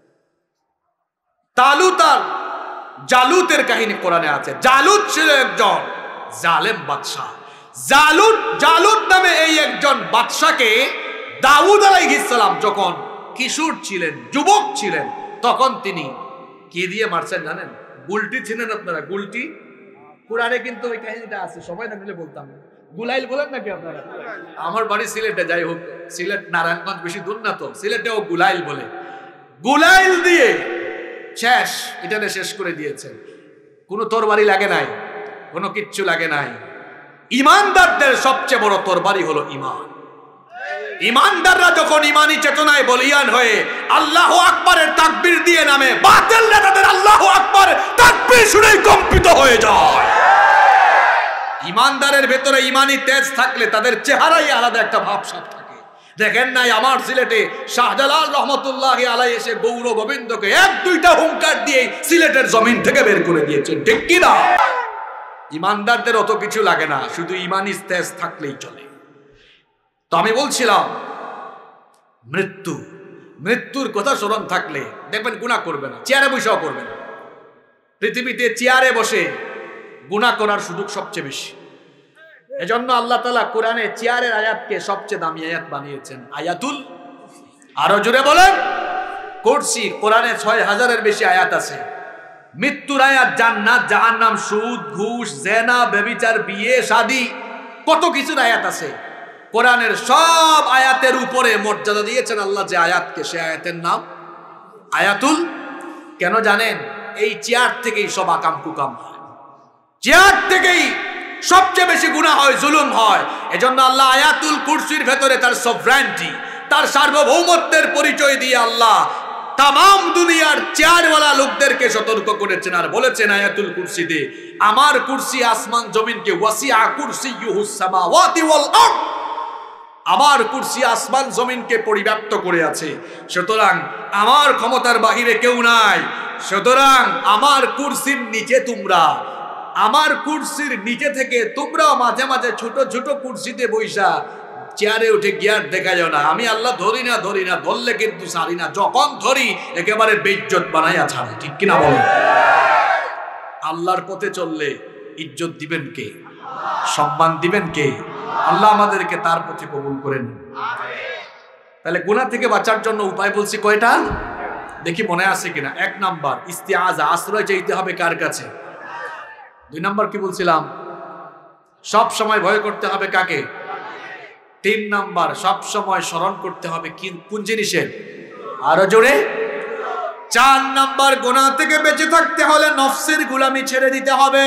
তালুত আর জালুতের কাহিনী কোরআনে আছে। জালুত ছিল একজন জালেম বাদশা। জালুত জালুত নামে এই একজন বাদশাকে দাউদ আলাইহিস সালাম যখন কিশোর ছিলেন, যুবক ছিলেন, তখন তিনি কি দিয়ে মারছেন জানেন? গুলটি ছিলেন আপনারা? গুলটি কোরআনে কিন্তু ওই কাহিনীটা আছে, সময় না দিলে বলতাম। গুলাইল বলেন নাকি আপনারা? আমার বাড়ি সিলেটে, যাই হোক, সিলেট নারায়ণগঞ্জ বেশি দূর না তো, সিলেটেও গুলাইল বলে। গুলাইল দিয়ে শেষ, এটা শেষ করে দিয়েছে। কোনো তরবারি লাগে নাই, কোনো কিচ্ছু লাগে নাই। ইমানদারদের সবচেয়ে বড় তরবারি হলো ইমান। ইমানদাররা যখন ইমানি চেতনায় বলিয়ান হয়ে আল্লাহু আকবারের তাকবীর দিয়ে নামে, বাতিল নেতাদের আল্লাহু আকবার তাকবীর শুনেই কম্পিত হয়ে যায়। ইমানদারের ভেতরে ইমানি তেজ থাকলে তাদের চেহারাই আলাদা একটা ভাবসাব থাকে। দেখেন নাই আমার সিলেটে শাহজালাল রহমতুল্লাহি আলাইহি এসে গৌর গোবিন্দকে এক দুইটা হুঙ্কার দিয়ে সিলেটের জমিন থেকে বের করে দিয়েছেন, ঠিক কি না? ইমানদারদের অত কিছু লাগে না, শুধু ইমানি তেজ থাকলেই চলে। তো আমি বলছিলাম, মৃত্যু, মৃত্যুর কথা স্মরণ থাকলে দেখবেন গুনাহ করবে না, চেয়ারে বসেও করবে না। পৃথিবীতে চেয়ারে বসে গুনাহ করার সুযোগ সবচেয়ে বেশি। এজন্য আল্লাহ তাআলা কোরআনে চেয়ারের আয়াতকে সবচেয়ে দামি আয়াত বানিয়েছেন, আয়াতুল, আরো জোরে বলেন, কুরসি। কোরআনে ছয় হাজারের বেশি আয়াত আছে। মৃত্যুর আয়াত, জান্নাত, জাহান্নাম, সুদ, ঘুষ, জেনা, ব্যভিচার, বিয়ে, শাদী, কত কিছুর আয়াত আছে। কোরআনের সব আয়াতের উপরে মর্যাদা দিয়েছেন আল্লাহ যে আয়াতকে, সে আয়াতের নাম আয়াতুল। কেন জানেন? এই চেয়ার থেকেই সব আকাম কুকাম হয়, চেয়ার থেকেই সবচেয়ে বেশি গুনাহ হয়, জুলুম হয়। এজন্য আল্লাহ আয়াতুল কুরসির ভেতরে তার সভরেন্টি, তার সার্বভৌমত্বের পরিচয় দিয়ে আল্লাহ তামাম দুনিয়ার চেয়ারওয়ালা লোকদেরকে সতর্ক করেছেন আর বলেছেন আয়াতুল কুরসিতে, আমার কুরসি আসমান জমিনকে, ওয়াসিআ কুরসিয়ুহুস সামাওয়াতি ওয়াল আরদ, আমার কুরসি আসমান জমিনকে পরিব্যাপ্ত করে আছে, সুতরাং আমার ক্ষমতার বাহিরে কেউ নাই। সুতরাং আমার কুরসির নিচে তোমরা, আমার কুরসির নিচে থেকে তোমরাও মাঝে মাঝে ছোট ছোট কুরসিতে বইসা চেয়ারে উঠে গিয়ার দেখা যাও না। আমি আল্লাহ ধরি না ধরি না ধরলে কিন্তু ছাড়ি না, যখন ধরি একেবারে বেইজ্জত বানাইয়া ছাড়ি। ঠিক কিনা বলেন? আল্লাহর পথে চললে ইজ্জত দিবেন কে? সম্মান দিবেন কে? আল্লাহ আমাদেরকে তার পথে কবুল করেন। তাহলে গুনাহ থেকে বাঁচার জন্য উপায় বলছি কয়টা, দেখি মনে আছে কিনা। এক নাম্বার ইস্তিআজা, আশ্রয় চাইতে হবে কার কাছে? দুই নাম্বার কি বলছিলাম? সব সময় ভয় করতে হবে কাকে? তিন নাম্বার সব সময় স্মরণ করতে হবে কি কোন জিনিসের? আরো জোরে। চার নাম্বার গুনাহ থেকে বেঁচে থাকতে হলে নফসের গোলামি ছেড়ে দিতে হবে।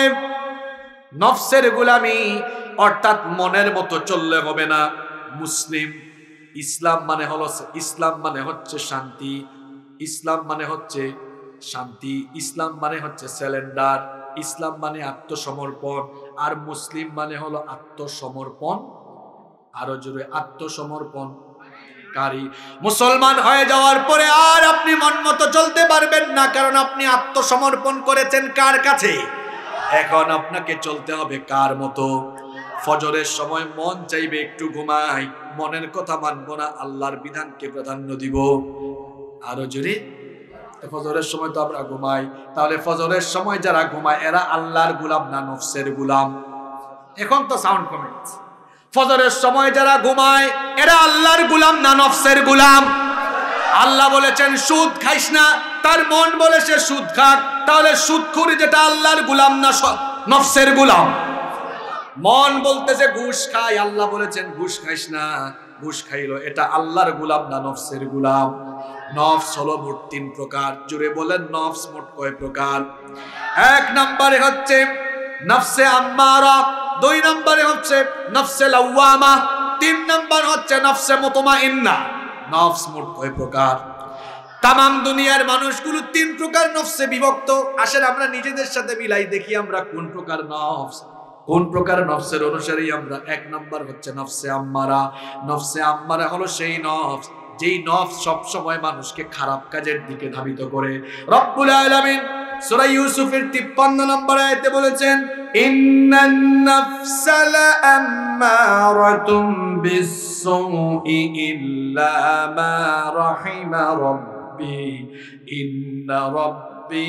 নফসের গোলামি অর্থাৎ মনের মতো চললে হবে না। মুসলিম, ইসলাম মানে হলো, ইসলাম মানে হচ্ছে শান্তি, ইসলাম মানে হচ্ছে শান্তি, ইসলাম মানে হচ্ছে স্যালেন্ডার, ইসলাম মানে আত্মসমর্পণ, আর মুসলিম মানে হলো আত্মসমর্পণ। আরো জোরে, আত্মসমর্পণ কারী। মুসলমান হয়ে যাওয়ার পরে আর আপনি মন মতো চলতে পারবেন না, কারণ আপনি আত্মসমর্পণ করেছেন কার কাছে? এখন আপনাকে চলতে হবে কার মতো? ফজরের সময় মন চাইবে একটু ঘুমাই, মনের কথা মানবো না, আল্লাহর বিধানকে প্রাধান্য দিব। আরো জোরে। ফজরের সময় তো আমরা ঘুমাই, তাহলে ফজরের সময় যারা ঘুমায় এরা আল্লাহর গোলাম না নফসের গোলাম? এখন তো সাউন্ড কমে গেছে। ফজরের সময় যারা ঘুমায় এরা আল্লাহর গোলাম না নফসের গোলাম? আল্লাহ বলেছেন সুদ খাইস না, তার মন বলে সে সুদ খাক, তাহলে সুদখুরি যেটা আল্লাহর গোলাম না নফসের গোলাম? মন বলতেছে ঘুষ খাই, আল্লাহ বলেছেন ঘুষ খাইস না, ঘুষ খাইলো, এটা আল্লাহর গোলাম না নফসের গোলাম? নফস হলো মোট তিন প্রকার। জুড়ে বলেন নফস মোট কয় প্রকার? এক নম্বরে হচ্ছে নফসে আম্মারা, দুই নম্বরে হচ্ছে নফসে লাওয়ামা, তিন নম্বর হচ্ছে নফসে মুতমাইন্না। নফস মোট কয় প্রকার? তামাম দুনিয়ার মানুষগুলো তিন প্রকার নফসে বিভক্ত। আসেন আমরা নিজেদের সাথে মিলাই দেখি আমরা কোন প্রকার নফস, কোন প্রকার নফসের অনুসারী আমরা। এক নম্বর হচ্ছে নফসে আম্মারা। নফসে আম্মারা হলো সেই নফস যেই নফস সব সময় মানুষকে খারাপ কাজের দিকে ধাবিত করে। রব্বুল আলামিন সূরা ইউসুফের তিপ্পান্ন নম্বর আয়াতে বলেছেন ইন্নান নাফসা লাআম্মারাতুম বিস-সুই ইল্লা মা রাহিমা রাব্বি ইন্না রাব্বি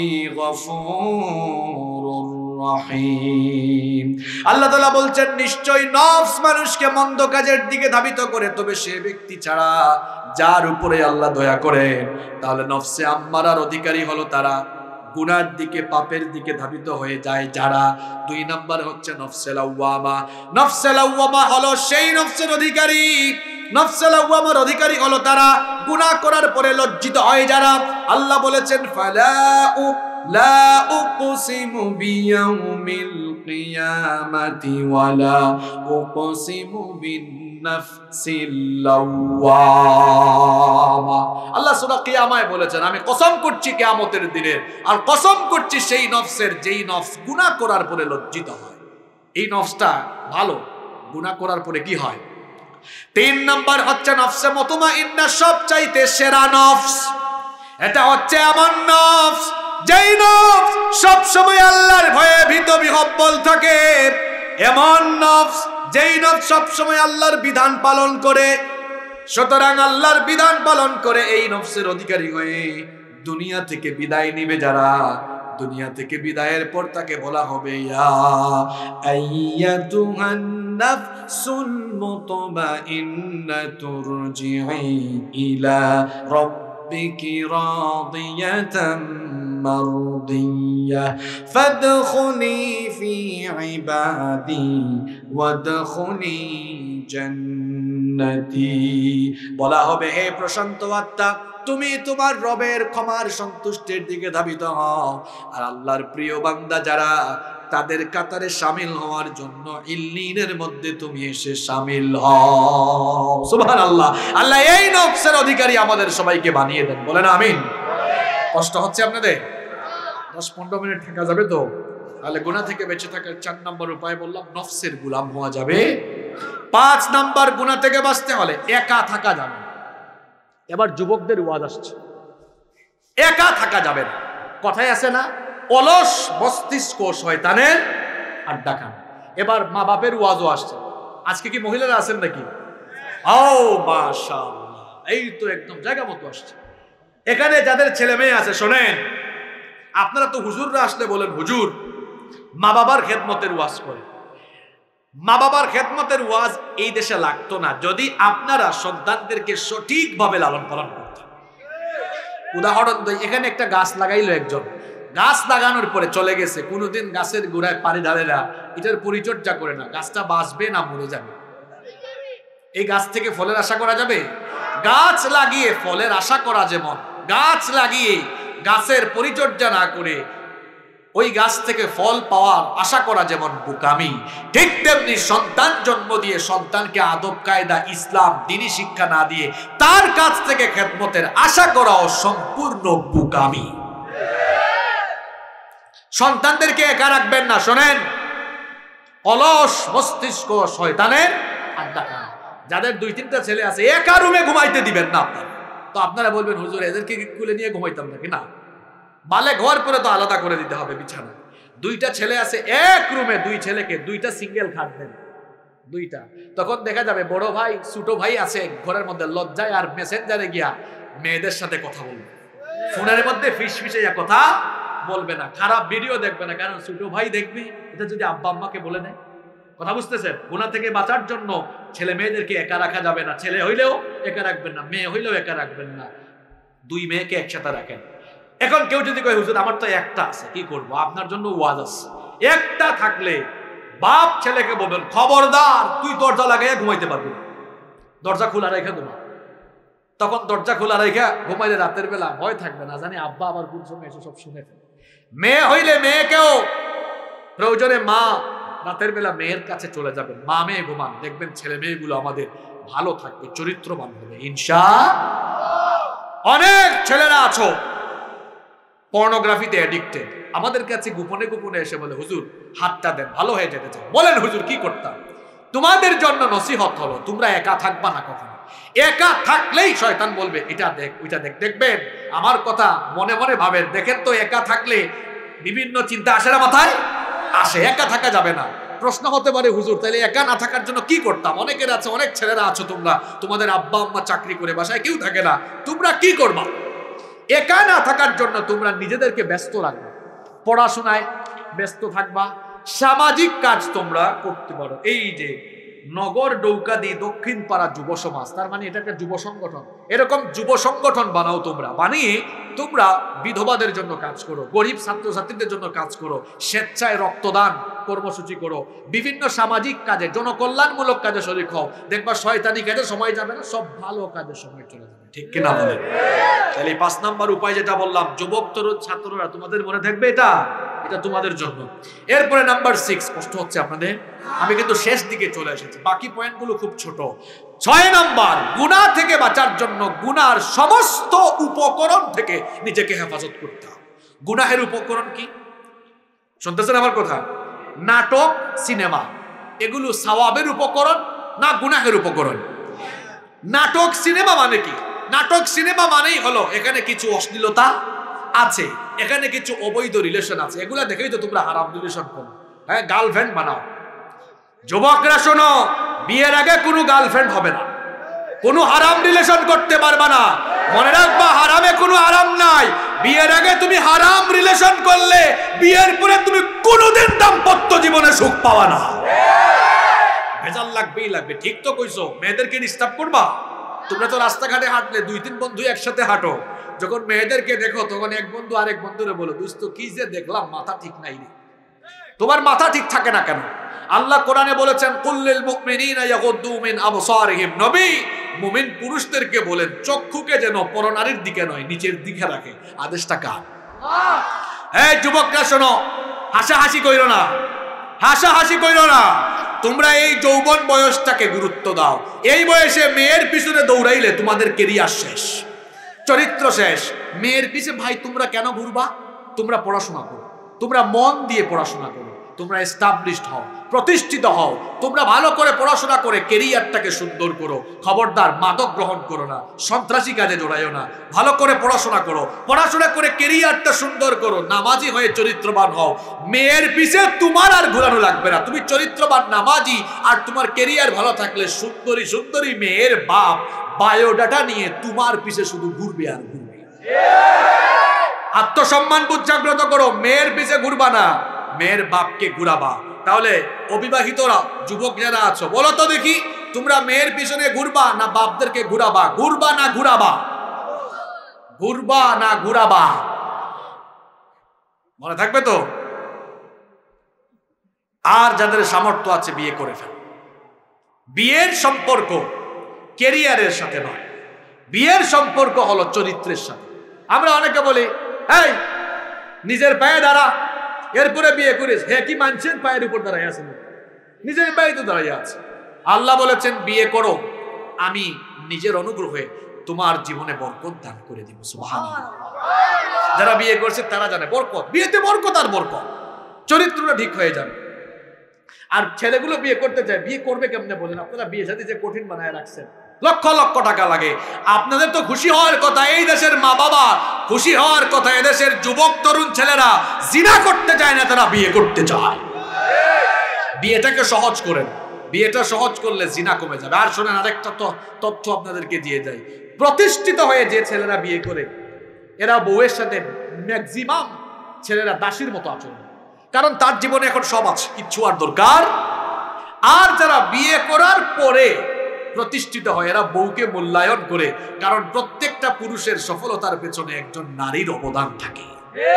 গফুরুর রহিম। আল্লাহ তাআলা বলছেন নিশ্চয় নফস মানুষকে মন্দ কাজের দিকে ধাবিত করে, তবে সে ব্যক্তি ছাড়া যার উপরে আল্লাহ দয়া করেন। তাহলে নফসে আম্মারার অধিকারী হলো তারা, গুনার দিকে পাপের দিকে ধাবিত হয়ে যায় যারা। দুই নাম্বার হচ্ছে নফসে লাওয়ামা। নফসে লাওয়ামা হলো সেই নফসের অধিকারী, নফসে লাওয়ামার অধিকারী হলো তারা গুনাহ করার পরে লজ্জিত হয় যারা। আল্লাহ বলেছেন ফালা লা উকসিমু বিয়াউমিল কিয়ামাতি ওয়ালা উকসিমু বিন নাফসিল লাওয়ামা। আল্লাহ সূরা কিয়ামায় বলেছেন আমি কসম করছি কিয়ামতের দিনের, আর কসম করছি সেই নফসের যেই নফস গুনাহ করার পরে লজ্জিত হয়। এই নফসটা ভালো, গুনাহ করার পরে কি হয়? তিন নাম্বার হচ্ছে নফসে মুতমাইন্না, সবচাইতে সেরা নফস। এটা হচ্ছে এমন নফস যেই নফস সব সময় আল্লাহর ভয়ে ভীত বিহব্বল থাকে, এমন নফস যেই নফস সব সময় আল্লাহর বিধান পালন করে। সুতরাং আল্লাহর বিধান পালন করে এই নফসের অধিকারী হয়ে দুনিয়া থেকে বিদায় নিবে যারা, দুনিয়া থেকে বিদায়ের পর তাকে বলা হবে ইয়া আইয়াতুহান নাফসুল মুতমাইন্নাতু রজিই ইলা রাব্বিকি রাদিয়াতাম মারদিয়াহ ফাদখুলি ফি ইবাদি ওয়াদখুলি জান্নাতি। বলা হবে হে প্রশান্ত আত্মা, তুমি তোমার রবের ক্ষমার সন্তুষ্টির দিকে ধাবিত হও, আর আল্লাহর প্রিয় বান্দা যারা তাদের কাতারে শামিল হওয়ার জন্য ইল্লিনের মধ্যে তুমি এসে শামিল হও। সুবহানাল্লাহ। আল্লাহ এই নফসের অধিকারী আমাদের সবাইকে বানিয়ে দেন, বলেন আমিন। কষ্ট হচ্ছে আপনাদের? দশ পনেরো মিনিট থাকা যাবে তো? তাহলে গুনাহ থেকে বেঁচে থাকার চার নম্বর উপায় বললাম, নফসের গোলাম হওয়া যাবে পাঁচ নাম্বার গুনাহ থেকে বাঁচতে হলে একা থাকা যাবে না। এবার যুবকদের ওয়াজ আসছে, একা থাকা যাবে না। কথায় আছে না, অলস মস্তিষ্ক শয়তানের আড্ডাখানা। এবার মা বাপের ওয়াজও আসছে। আজকে কি মহিলারা আছেন নাকি? ও মাশাআল্লাহ, এই তো একদম জায়গা মতো আসছে। এখানে যাদের ছেলে মেয়ে আছে শোনেন, আপনারা তো হুজুররা আসলে বলেন হুজুর মা বাবার খেদমতের ওয়াজ করে। মা বাবার খেদমতের ওয়াজ এই দেশে লাগতো না যদি আপনারা সন্তানদেরকে সঠিকভাবে লালন পালন করতেন। উদাহরণ দিই, এখানে একটা গাছ লাগাইলো একজন, গাছ লাগানোর পরে চলে গেছে, কোনোদিন গাছের গোড়ায় পানি ঢালে না, এটার পরিচর্যা করে না, গাছটা বাঁচবে না মরে যাবে? এই গাছ থেকে ফলের আশা করা যাবে? গাছ লাগিয়ে ফলের আশা করা যেমন, গাছ লাগিয়ে গাছের পরিচর্যা না করে ওই গাছ থেকে ফল পাওয়ার আশা করা যেমন বোকামি, ঠিক তেমনি সন্তান জন্ম দিয়ে সন্তানকে আদব কায়দা ইসলাম দ্বীনি শিক্ষা না দিয়ে তার কাছ থেকে খেদমতের আশা করাও সম্পূর্ণ বোকামি। সন্তানদেরকে একা রাখবেন না। শোনেন, অলস মস্তিষ্ক শয়তানের আড্ডাখানা। যাদের দুই তিনটা ছেলে আছে একা রুমে ঘুমাইতে দিবেন না আপনারা। তো আপনারা বলবেন হুজুর এদেরকে কুলে নিয়ে ঘুমাইতাম নাকি? না, বালে ঘর করে তো আলাদা করে দিতে হবে বিছানা। দুইটা ছেলে আছে এক রুমে, দুই ছেলেকে দুইটা সিঙ্গেল খাট দেন, দুইটা। তখন দেখা যাবে বড় ভাই ছোট ভাই আছে ঘরের মধ্যে, লজ্জায় আর মেসেঞ্জারে গিয়া মেয়েদের সাথে কথা বলবে, ফোনের মধ্যে ফিস ফিসে কথা বলবে না, খারাপ ভিডিও দেখবে না, কারণ ছোট ভাই দেখবে এটা যদি আব্বা আম্মাকে বলে নেয়। কথা বুঝতেছেন? গুনাহ থেকে বাঁচার জন্য ছেলে মেয়েদেরকে একা রাখা যাবে না। ছেলে হইলেও একা রাখবেন না, মেয়ে হইলেও একা রাখবেন না, দুই মেয়েকে একসাথে রাখেন। এখন কেউ যদি কয় হুজুর আমার তো একটা আছে, কি করবো? আপনার জন্য ওয়াজ আছে। একটা থাকলে বাপ ছেলেকে বলবেন খবরদার তুই দরজা লাগাইয়া ঘুমাইতে পারবি না, দরজা খোলা রেখা ঘুমা। তখন দরজা খোলা রেখা ঘুমাইলে রাতের বেলা ভয় থাকবে না, জানি আব্বা আবার কোন সময় এসে সব শুনে ফেলে। মেয়ে হইলে মেয়েকেও প্রয়োজনে মা রাতের বেলা মেয়ের কাছে চলে যাবেন, মা মেয়ে ঘুমান, দেখবেন ছেলে মেয়েগুলো আমাদের ভালো থাকবে, চরিত্রবান হবে ইনশাআল্লাহ। অনেক ছেলেরা আছো পর্নোগ্রাফিতে অ্যাডিক্টেড, আমাদের কাছে গোপনে গোপনে এসে বলে হুজুর হাতটা দেন, ভালো হয়ে যেতে চাই। বলেন হুজুর কি করতাম? তোমাদের জন্য নসিহত হলো তোমরা একা থাকবা না কখনো। একা থাকলেই শয়তান বলবে এটা দেখ ওইটা দেখ। দেখবেন আমার কথা মনে মনে ভাবেন, দেখেন তো একা থাকলে বিভিন্ন চিন্তা আসে না মাথায়? আসে। একা থাকা যাবে না। প্রশ্ন হতে পারে হুজুর তাহলে একা না থাকার জন্য কি করতাম? অনেকের আছে, অনেক ছেলেরা আছো তোমরা, তোমাদের আব্বা আম্মা চাকরি করে বাসায় কেউ থাকে না, তোমরা কি করবা? একা না থাকার জন্য তোমরা নিজেদেরকে ব্যস্ত রাখবে, পড়াশোনায় ব্যস্ত থাকবা, সামাজিক কাজ তোমরা করতে পারো। এই যে নগর ডৌকাদি দক্ষিণ পাড়া যুব সমাজ, তার মানে এটা একটা যুব সংগঠন, এরকম যুব সংগঠন বানাও তোমরা, বানিয়ে তোমরা বিধবাদের জন্য কাজ করো, গরিব ছাত্রছাত্রীদের জন্য কাজ করো, স্বেচ্ছায় রক্তদান কর্মসূচি করো, বিভিন্ন সামাজিক কাজে জনকল্যাণমূলক কাজে শরীক হও। দেখবা শয়তানি কাজে সময় যাবে না, সব ভালো কাজে সময় চলে যাবে। ঠিক কিনা বলেন? তাহলে পাঁচ নাম্বার উপায় যেটা বললাম, যুবক তরুণ ছাত্ররা তোমাদের মনে থাকবে, এটা এটা তোমাদের জন্য। এরপরে নাম্বার সিক্স, কষ্ট হচ্ছে আপনাদের, আমি কিন্তু শেষ দিকে চলে এসেছি, বাকি পয়েন্টগুলো খুব ছোট। ছয় নাম্বার, গুনাহ থেকে বাঁচার জন্য গুনার সমস্ত উপকরণ থেকে নিজেকে হেফাজত করতে হবে। গুনাহের উপকরণ কি শুনতেছেন আমার কথা? নাটক, সিনেমা, এগুলো সওয়াবের উপকরণ না গুনাহের উপকরণ? নাটক সিনেমা মানে কি? নাটক সিনেমা মানেই হলো এখানে কিছু অশ্লীলতা আছে, এখানে কিছু অবৈধ রিলেশন আছে, এগুলা দেখেই তো তোমরা হারাম রিলেশন করো। হ্যাঁ, গার্লফ্রেন্ড বানাও। যুবকরা শোনো, বিয়ের আগে কোনো গার্লফ্রেন্ড হবে না, কোনো হারাম রিলেশন করতে পারবা না। মনে রাখবা হারামে কোনো আরাম নাই। বিয়ের আগে তুমি হারাম রিলেশন করলে বিয়ের পরে তুমি কোনোদিন দাম্পত্য জীবনে সুখ পাওয়া না, ভেজাল লাগবেই লাগবে। ঠিক তো কইছো। মেয়েদেরকে ডিস্টার্ব করবা? তোমরা তো রাস্তাঘাটে হাঁটলে দুই তিন বন্ধু একসাথে হাঁটো, যখন মেয়েদেরকে দেখো তখন এক বন্ধু আরেক বন্ধুরে বলো দোস্ত কি যে দেখলাম, মাথা ঠিক নাই রে। তোমার মাথা ঠিক থাকে না কেন? আল্লাহ কোরআনে বলেছেন কুল্লিল মুমিনিনা ইয়াগুদ্দু মিন আবসারিহিম, নবী মুমিন পুরুষদেরকে বলেন চক্ষুকে যেন পরনারীর দিকে নয় নিচের দিকে রাখে। আদেশটা কার? আল্লাহ। এই যুবকরা শোনো, হাসাহাসি কইরো না, হাসাহাসি কইরো না। তোমরা এই যৌবন বয়সটাকে গুরুত্ব দাও। এই বয়সে মেয়ের পিছনে দৌড়াইলে তোমাদের কেরিয়ার শেষ, চরিত্র শেষ। মেয়ের পিছে ভাই তোমরা কেন ঘুরবা? তোমরা পড়াশোনা করো, তোমরা মন দিয়ে পড়াশোনা করো, তোমরা এস্টাবলিশড হও, প্রতিষ্ঠিত হও, তোমরা ভালো করে পড়াশোনা করে ক্যারিয়ারটাকে সুন্দর করো। খবরদার মাদক গ্রহণ করো না, সন্ত্রাসী কাজে জড়াইও না, ভালো করে পড়াশোনা করো, পড়াশোনা করে ক্যারিয়ারটা সুন্দর করো, নামাজি হয়ে চরিত্রবান হও। মেয়ের পিছে তোমার আর ঘোরানো লাগবে না, তুমি চরিত্রবান নামাজি আর তোমার ক্যারিয়ার ভালো থাকলে সুন্দরী সুন্দরী মেয়ের বাপ বায়োডাটা নিয়ে তোমার পিছে শুধু ঘুরবে আর ঘুরবে। আত্মসম্মান বোধ জাগ্রত করো, মেয়ের পিছে ঘুরবা না, মেয়ের বাপকে ঘুরাবা। তাহলে অবিবাহিতরা, যুবক যারা আছো, বলো তো দেখি, তোমরা মেয়ের পিছনে ঘুরবা না বাপদেরকে ঘুরাবা? ঘুরবা না ঘুরাবা? ঘুরবা না ঘুরাবা? মনে থাকবে তো? আর যাদের সামর্থ্য আছে বিয়ে করে ফেল। বিয়ের সম্পর্ক ক্যারিয়ারের সাথে নয়, বিয়ের সম্পর্ক হলো চরিত্রের সাথে। আমরা অনেকে বলি, এই নিজের পায়ে দাঁড়া, এরপরে বিয়ে করিস। হ্যাঁ, কি মানছেন পায়ের উপর দাঁড়াই আছেন? নিজের পায়ে তো দাঁড়াই আছে। আল্লাহ বলেছেন বিয়ে করো, আমি নিজের অনুগ্রহে তোমার জীবনে বরকত দান করে দিব। সুবহানাল্লাহ। যারা বিয়ে করছে তারা জানে বরকত, বিয়েতে বরকত আর বরকত, চরিত্রটা ঠিক হয়ে যাবে। আর ছেলেগুলো বিয়ে করতে চায়, বিয়ে করবে কেমনে বলেন? আপনারা বিয়ে সাথে যে কঠিন বানায় রাখছেন, লক্ষ লক্ষ টাকা লাগে। আপনাদের তো খুশি হওয়ার কথা, এই দেশের মা বাবা খুশি হওয়ার কথা, এদেশের যুবক তরুণ ছেলেরা জিনা করতে চায় না, তারা বিয়ে করতে চায়। বিয়েটাকে সহজ করেন, বিয়েটা সহজ করলে জিনা কমে যাবে। আর শোনেন, আরেকটা তথ্য আপনাদেরকে দিয়ে যায়, প্রতিষ্ঠিত হয়ে যে ছেলেরা বিয়ে করে, এরা বউয়ের সাথে ম্যাক্সিমাম ছেলেরা দাসীর মতো আচরণ, কারণ তার জীবনে এখন সব আছে, কিচ্ছু আর দরকার। আর যারা বিয়ে করার পরে প্রতিষ্ঠিত হয়, এরা বউকে মূল্যায়ন করে, কারণ প্রত্যেকটা পুরুষের সফলতার পেছনে একজন নারীর অবদান থাকে।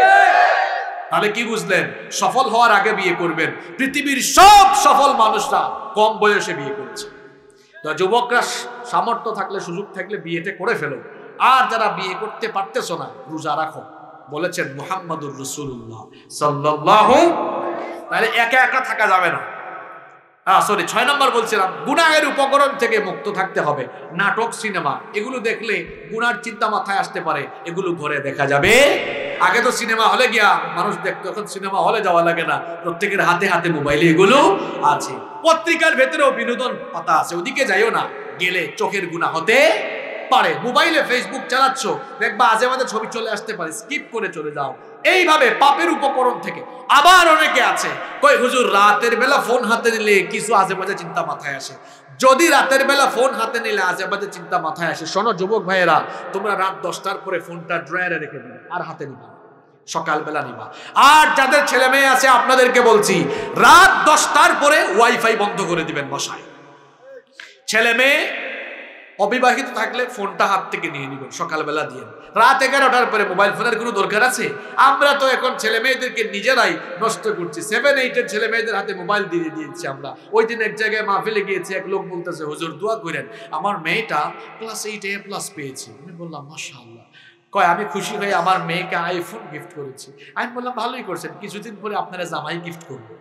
তাহলে কি বুঝলেন? সফল হওয়ার আগে বিয়ে করবেন। পৃথিবীর সব সফল মানুষরা কম বয়সে বিয়ে করেছে। তো যুবকরা সামর্থ্য থাকলে, সুযোগ থাকলে বিয়েটা করে ফেলো। আর যারা বিয়ে করতে পারতেছো না, রোজা রাখো। বলেছেন মুহাম্মাদুর রাসূলুল্লাহ সাল্লাল্লাহু, তাহলে একা একা থাকা যাবে না। হ্যাঁ সরি, ছয় নম্বর বলছিলাম, গুনাহের উপকরণ থেকে মুক্ত থাকতে হবে। নাটক, সিনেমা এগুলো দেখলে গুনার চিন্তা মাথায় আসতে পারে, এগুলো ঘরে দেখা যাবে। আগে তো সিনেমা হলে গিয়া মানুষ দেখতো, এখন সিনেমা হলে যাওয়া লাগে না, প্রত্যেকের হাতে হাতে মোবাইলে এগুলো আছে। পত্রিকার ভেতরেও বিনোদন পাতা আছে, ওদিকে যাইও না, গেলে চোখের গুনাহ হতে পারে। মোবাইলে ফেসবুক চালাচ্ছ, দেখবা আজে বাজে ছবি চলে আসতে পারে, স্কিপ করে চলে যাও। এইভাবে পাপের উপকরণ থেকে। আবার অনেকে আছে কই হুজুর রাতের বেলা ফোন হাতে নিলে কিছু আজে বাজে চিন্তা মাথায় আসে। যদি রাতের বেলা ফোন হাতে নিলে আজে বাজে চিন্তা মাথায় আসে, শোনো যুবক ভাইয়েরা, তোমরা রাত দশটার পরে ফোনটা ড্রয়ারে রেখে দিবে, আর হাতে নিবা, সকালবেলা নিবা। আর যাদের ছেলে মেয়ে আছে আপনাদেরকে বলছি, রাত দশটার পরে ওয়াইফাই বন্ধ করে দিবেন বাসায়। ছেলে মেয়ে অবিবাহিত থাকলে ফোনটা হাত থেকে নিয়ে নিবেন, সকালবেলা দিয়ে। রাত এগারোটার পরে মোবাইল ফোনের কোনো দরকার আছে? আমরা তো এখন ছেলে মেয়েদেরকে নিজেরাই নষ্ট করছি। সেভেন এইটের ছেলে মেয়েদের হাতে মোবাইল দিয়ে দিয়েছি আমরা। ওই দিন এক জায়গায় মাহফিলে গিয়েছে, এক লোক বলতেছে, হুজুর দোয়া করেন, আমার মেয়েটা ক্লাস এইট এ প্লাস পেয়েছে। আমি বললাম মাশাআল্লাহ। কয় আমি খুশি হয়ে আমার মেয়েকে আইফোন গিফট করেছি। আমি বললাম ভালোই করছেন, কিছুদিন পরে আপনারা জামাই গিফট করবেন।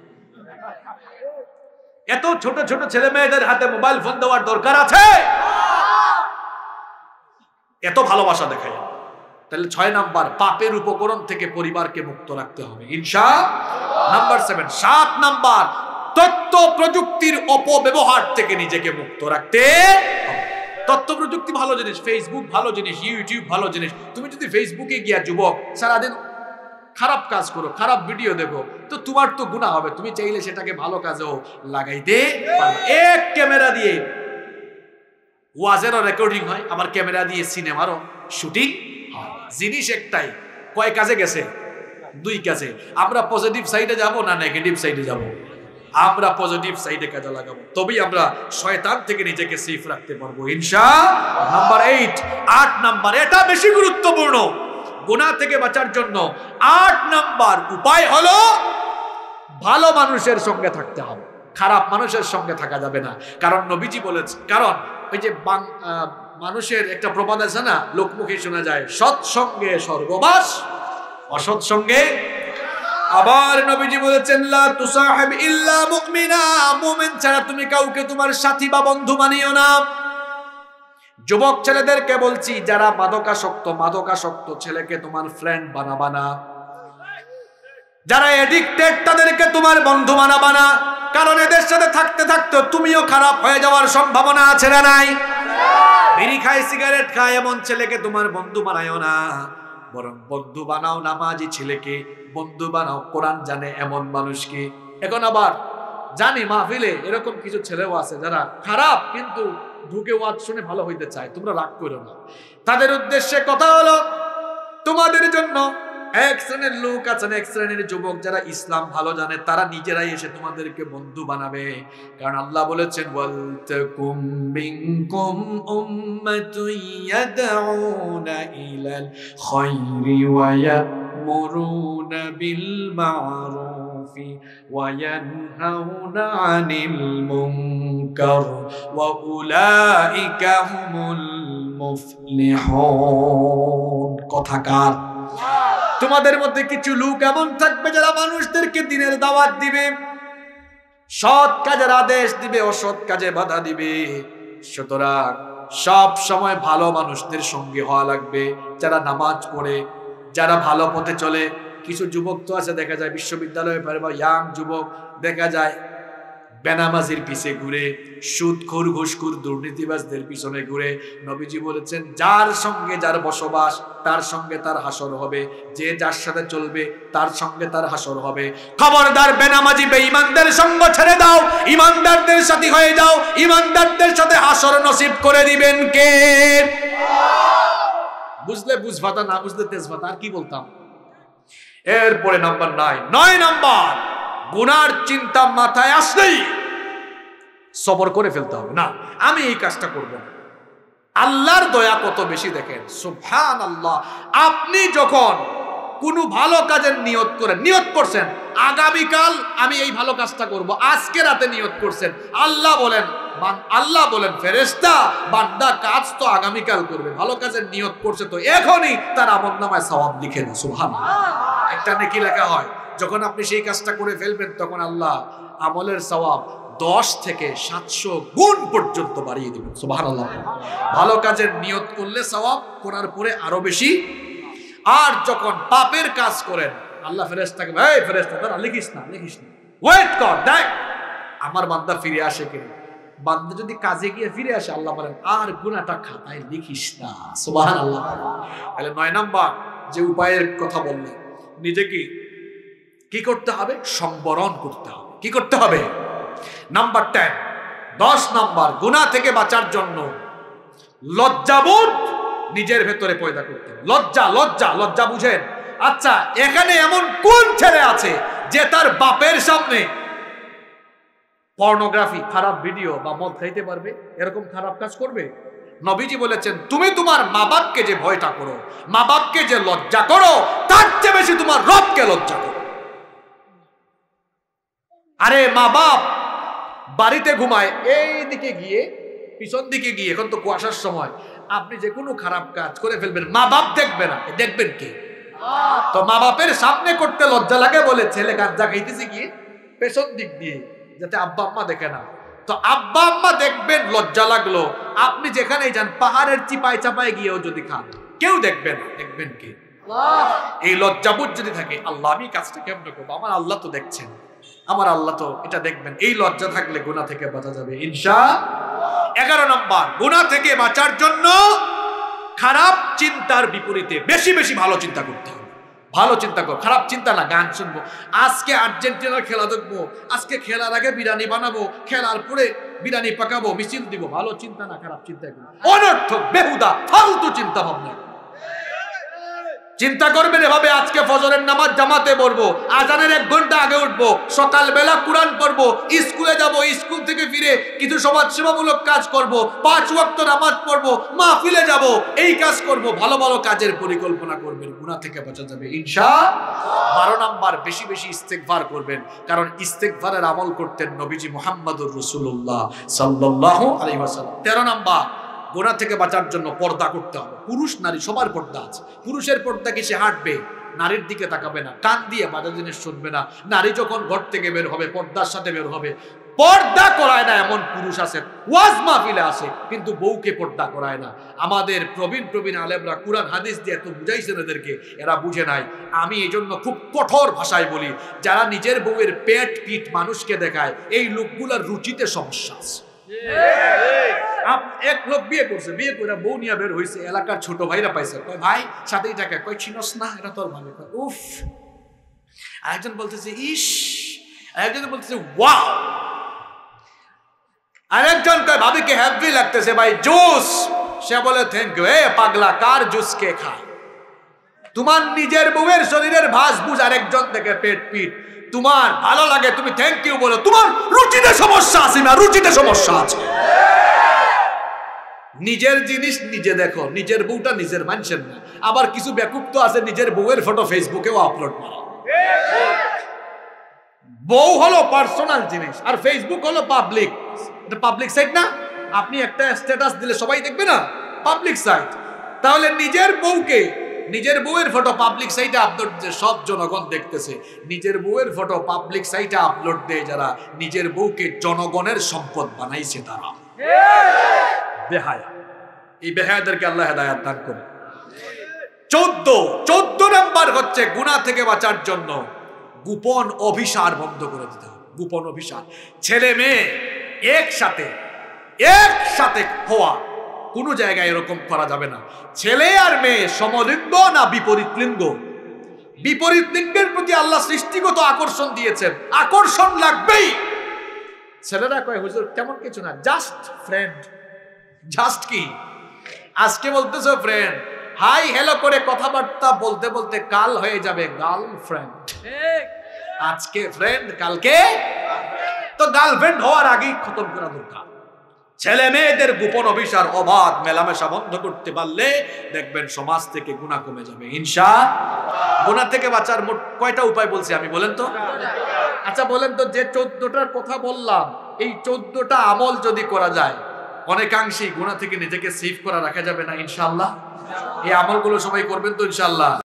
এত ছোট ছোট ছেলে মেয়েদের হাতে মোবাইল ফোন দেওয়ার দরকার আছে? এত ভালোবাসা দেখায়। তাহলে ছয় নাম্বার, পাপের উপকরণ থেকে পরিবারকে মুক্ত রাখতে হবে ইনশাআল্লাহ। নাম্বার সেভেন, সাত নাম্বার, তথ্য প্রযুক্তির অপব্যবহার থেকে নিজেকে মুক্ত রাখতে হবে। তথ্য প্রযুক্তি ভালো জিনিস, ফেসবুক ভালো জিনিস, ইউটিউব ভালো জিনিস। তুমি যদি ফেসবুকে গিয়া যুবক সারাদিন খারাপ কাজ করো, খারাপ ভিডিও দেখো, তো তোমার তো গুনাহ হবে। তুমি চাইলে সেটাকে ভালো কাজেও লাগাইতে পারো। এক ক্যামেরা দিয়ে ওয়াজেরও রেকর্ডিং হয়, আবার ক্যামেরা দিয়ে সিনেমারও শুটিং হয়। জিনিস একটাই, কয় কাজে গেছে? দুই কাজে। আমরা পজিটিভ সাইডে যাব না নেগেটিভ সাইডে যাব? আমরা পজিটিভ সাইডে কাজে লাগাবো, তবেই আমরা শয়তান থেকে নিজেকে সেফ রাখতে পারবো ইনশাআল্লাহ। নাম্বার এইট, আট নাম্বার, এটা বেশি গুরুত্বপূর্ণ গুনাহ থেকে বাঁচার জন্য। আট নাম্বার উপায় হলো ভালো মানুষের সঙ্গে থাকতে হবে, খারাপ মানুষের সঙ্গে থাকা যাবে না। কারণ নবীজি বলেছে, কারণ ওই যে মানুষের একটা প্রবাদ আছে না, লোকমুখে শোনা যায়, সৎসঙ্গে স্বর্গবাস, অসৎ সঙ্গে। আবার নবীজি বলেছেন, লা তুসাহিব ইল্লা মুমিনা, মুমিন ছাড়া তুমি কাউকে তোমার সাথী বা বন্ধু মানিও না। যুবক ছেলেদেরকে বলছি, যারা মাদকাসক্ত, মাদকাসক্ত ছেলেকে তোমার ফ্রেন্ড বানাবা না। যারা এডিক্টেড তাদেরকে তোমার বন্ধু বানাবা না, কারণ এদের সাথে থাকতে থাকতে তুমিও খারাপ হয়ে যাওয়ার সম্ভাবনা আছে না নাই? বিড়ি খায়, সিগারেট খায় এমন ছেলেকে তোমার বন্ধু বানায়ও না, বরং বন্ধু বানাও নামাজি ছেলেকে, বন্ধু বানাও কোরআন জানে এমন মানুষকে। এখন আবার জানি মাহফিলে এরকম কিছু ছেলেও আছে যারা খারাপ কিন্তু ঢুকে ওয়াজ শুনে ভালো হইতে চায়, তোমরা রাগ করো না। তাদের উদ্দেশ্যে কথা হলো, তোমাদের জন্য এক শ্রেণীর লোক আছেন, এক শ্রেণীর যুবক যারা ইসলাম ভালো জানে, তারা নিজেরাই এসে তোমাদেরকে বন্ধু বানাবে। কারণ আল্লাহ বলেছেন, ওয়ালতাকুম মিনকুম উম্মাতুন ইয়াদউনা ইলাল খায়রি ওয়া ইয়ামুরুনা বিল মা'রুফি ওয়া ইয়ানহাউনা আনিল মুনকার ওয়া উলাইকা হুমুল মুফলিহুন। কথাকার তোমাদের মধ্যে কিছু লোক এমন থাকবে যারা মানুষদেরকে দ্বীনের দাওয়াত দিবে, সৎ কাজের আদেশ দিবে, অসৎ কাজে বাধা দিবে। সুতরাং সব সময় ভালো মানুষদের সঙ্গে হওয়া লাগবে, যারা নামাজ পড়ে, যারা ভালো পথে চলে। কিছু যুবক তো আছে দেখা যায় বিশ্ববিদ্যালয়ে পড়ে বা ইয়াং যুবক দেখা যায় বেনামাজির পিছে ঘুরে, সুদখোর ঘুষখোর দুর্নীতিবাজদের পিছনে ঘুরে। নবীজি বলেছেন, যার সঙ্গে যার বসবাস তার সঙ্গে তার হাসর হবে, যে যার সাথে চলবে তার সঙ্গে তার হাসর হবে। খবরদার বেনামাজি বেঈমানদের সঙ্গ ছেড়ে দাও, ইমানদারদের সাথী হয়ে যাও। ইমানদারদের সাথে হাসর নসিব করে দিবেন কে? বুঝলে বুঝভাতা, না বুঝলে তেজভাতা। আর কি বলতাম? এরপরে নাম্বার নাইন নয় নাম্বার, গুনার চিন্তা মাথায় আসলেই সবর করে ফেলতে হবে। না, আমি এই কাজটা করব না। আল্লাহর দয়া কত বেশি দেখেন, সুবহানাল্লাহ। আপনি যখন কোনো ভালো কাজের নিয়ত করেন, নিয়ত করছেন আগামীকাল আমি এই ভালো কাজটা করব, আজকে রাতে নিয়ত করছেন, আল্লাহ বলেন আল্লাহ বলেন ফেরেশতা বান্দা কাজ তো আগামীকাল করবে, ভালো কাজের নিয়ত করছে তো এখনই তার আমলনামায় সওয়াব লিখে দেন। সুবহানাল্লাহ। একটা নেকি লেখা হয়, যখন আপনি সেই কাজটা করে ফেলবেন তখন আল্লাহ আমলের সওয়াব দশ থেকে সাতশো গুণ পর্যন্ত বাড়িয়ে দিবেন। সুবহানাল্লাহ। ভালো কাজের নিয়ত করলে সওয়াব, করার পরে আরো বেশি। আর যখন পাপের কাজ করেন আল্লাহ ফেরেশতাকে, এই ফেরেশতা দাঁড়া, লিখিস না লিখিস না, ওয়েট কর, দেখ আমার বান্দা ফিরে আসে কিনা। বান্দা যদি কাজে গিয়ে ফিরে আসে আল্লাহ বলেন আর গুনাহটা খাতায় লিখিস না। সুবহানাল্লাহ। তাহলে নয় নাম্বার যে উপায়ের কথা বললেন, নিজেকে কি করতে হবে? সংবরণ করতে হবে। কি করতে হবে? নাম্বার টেন দশ নাম্বার, গুনাহ থেকে বাঁচার জন্য লজ্জাবোধ নিজের ভেতরে পয়দা করতে হবে। লজ্জা লজ্জা লজ্জা বুঝেন? আচ্ছা, এখানে এমন কোন ছেলে আছে যে তার বাপের সামনে পর্নোগ্রাফি, খারাপ ভিডিও বা মদ খাইতে পারবে? এরকম খারাপ কাজ করবে? নবীজি বলেছেন, তুমি তোমার মা বাপকে যে ভয়টা করো, মা বাপকে যে লজ্জা করো, তার চেয়ে বেশি তোমার রবকে লজ্জা করো। আরে মা বাপ বাড়িতে ঘুমায়, এই দিকে গিয়ে পিছন দিকে গিয়ে, এখন তো কুয়াশার সময়, আপনি যে কোনো খারাপ কাজ করে ফেলবেন, মা বাপ দেখবে না, দেখবেন কে? তো মা বাপের সামনে করতে লজ্জা লাগে বলে ছেলে গাঁজা খাইতেছে গিয়ে পেছন দিক দিয়ে, যাতে আব্বা আম্মা দেখে না। তো আব্বা আম্মা দেখবেন, লজ্জা লাগলো। আপনি যেখানেই যান, পাহাড়ের চিপায় চাপায় গিয়েও যদি খান, কেউ দেখবে না, দেখবেন কে? এই লজ্জাবোধ যদি থাকে, আল্লাহ আমি কাজটা কেমন করবো, আমার আল্লাহ তো দেখছেন, আমার আল্লাহ তো এটা দেখবেন, এই লজ্জা থাকলে গুনাহ থেকে বাঁচা যাবে ইনশাআল্লাহ। এগারো নম্বর, গুনাহ থেকে বাঁচার জন্য খারাপ চিন্তার বিপরীতে বেশি বেশি ভালো চিন্তা করতে হবে। ভালো চিন্তা কর, খারাপ চিন্তা না। গান শুনবো, আজকে আর্জেন্টিনার খেলা দেখবো, আজকে খেলার আগে বিরিয়ানি বানাবো, খেলার পরে বিরিয়ানি পাকাবো, মিছিল দিব, ভালো চিন্তা না, খারাপ চিন্তা। অনর্থক, বেহুদা, ফালতু চিন্তা ভাবনা। চিন্তা করবেন এভাবে, আজকে ফজরের নামাজ জামাতে পড়বো, আজানের এক ঘন্টা আগে উঠবো, সকালবেলা কুরআন পড়বো, স্কুলে যাব, স্কুল থেকে ফিরে কিছু সমাজ সেবামূলক কাজ করব, পাঁচ ওয়াক্ত নামাজ পড়বো, মাহফিলে যাব, এই কাজ করব। ভালো ভালো কাজের পরিকল্পনা করবেন, গুনাহ থেকে বাঁচা যাবে ইনশাআল্লাহ। বারো নাম্বার, বেশি বেশি ইস্তেগফার করবেন, কারণ ইস্তেগফারের আমল করতেন নবীজি মুহাম্মদুর রাসূলুল্লাহ সাল্লাল্লাহু আলাইহি ওয়াসাল্লাম। তেরো নাম্বার, গুনাহ থেকে বাঁচার জন্য পর্দা করতে হবে। পুরুষ নারী সবার পর্দা আছে। পুরুষের পর্দা কি? সে হাঁটবে, নারীর দিকে তাকাবে না, কান দিয়ে বাজে জিনিস শুনবে না। নারী যখন ঘর থেকে বের হবে পর্দার সাথে বের হবে, পর্দা করায় না এমন পুরুষ আছে, ওয়াজ মাহফিলে আসে কিন্তু বউকে পর্দা করায় না। আমাদের প্রবীণ প্রবীণ আলেমরা কুরআন হাদিস দিয়ে এত বুঝাইছেন এদেরকে, এরা বুঝে নাই। আমি এই জন্য খুব কঠোর ভাষায় বলি, যারা নিজের বউয়ের পেট পিঠ মানুষকে দেখায়, এই লোকগুলার রুচিতে সমস্যা আছে। এক লোক বিয়ে করছে, বিয়ে করে বউ নিয়ে বের হয়েছে, এলাকার ছোট ভাইরা পাইছে, কয় ভাই সাথেই টাকা, কয় চিনস না এটা তোর ভালো, কয় উফ। আরেকজন বলতেছে ইস, আরেকজন বলতেছে ওয়াও, আরেকজন কয় ভাবিকে হ্যাপি লাগতেছে ভাই জুস, সে বলে থ্যাংক ইউ। এ পাগলা, কার জুস কে খায়? তোমার নিজের বউয়ের শরীরের ভাস বুঝ আরেকজন থেকে পেট পিট, তোমার ভালো লাগে তুমি থ্যাংক ইউ বলো, তোমার রুচিতে সমস্যা আছে না, রুচিতে সমস্যা আছে। নিজের জিনিস নিজে দেখো, নিজের বউটা নিজের মানুষের না। আবার কিছু বেকুব তো আছে নিজের বউয়ের ফটো ফেসবুকেও আপলোড করে। বউ হলো পার্সোনাল জিনিস আর ফেসবুক হলো পাবলিক। এটা পাবলিক সাইট না? আপনি একটা স্ট্যাটাস দিলে সবাই দেখবে না, পাবলিক সাইট। তাহলে নিজের বউকে, নিজের বউয়ের ফটো পাবলিক সাইটে আপলোড দিয়ে সব জনগণ দেখতেছে, নিজের বউয়ের ফটো পাবলিক সাইটে আপলোড দেয় যারা, নিজের বউকে জনগণের সম্পদ বানাইছে তারা। বেহায়া, এই বেহায়াদেরকে আল্লাহ হেদায়াত দান করে। চোদ্দ চোদ্দ নাম্বার হচ্ছে গুনাহ থেকে বাঁচার জন্য গোপন অভিসার বন্ধ করে দিতে হবে। গোপন অভিসার, ছেলে মেয়ে একসাথে একসাথে হওয়া, কোনো জায়গায় এরকম করা যাবে না। ছেলে আর মেয়ে সমলিঙ্গ না বিপরীত লিঙ্গ? বিপরীত লিঙ্গের প্রতি আল্লাহ সৃষ্টিগত আকর্ষণ দিয়েছেন, আকর্ষণ লাগবেই। ছেলেরা কয় হুজুর তেমন কিছু না, জাস্ট ফ্রেন্ড। জাস্ট কি? আজকে বলতেছো ফ্রেন্ড, হাই হ্যালো করে কথাবার্তা বলতে বলতে কাল হয়ে যাবে গার্লফ্রেন্ড। আজকে ফ্রেন্ড, কালকে তো গার্লফ্রেন্ড হওয়ার আগেই খতম করা দরকার। ছেলে মেয়েদের গোপন অভিসার, অবাধ মেলামেশা বন্ধ করতে পারলে দেখবেন সমাজ থেকে গুনাহ কমে যাবে ইনশাআল্লাহ। গুনাহ থেকে বাঁচার মোট কয়টা উপায় বলছি আমি, বলেন তো? আচ্ছা বলেন তো, যে চোদ্দটার কথা বললাম, এই চোদ্দটা আমল যদি করা যায়, অনেকাংশেই গুনাহ থেকে নিজেকে সেভ করা রাখা যাবে না ইনশাআল্লাহ? এই আমলগুলো সবাই করবেন তো ইনশাআল্লাহ?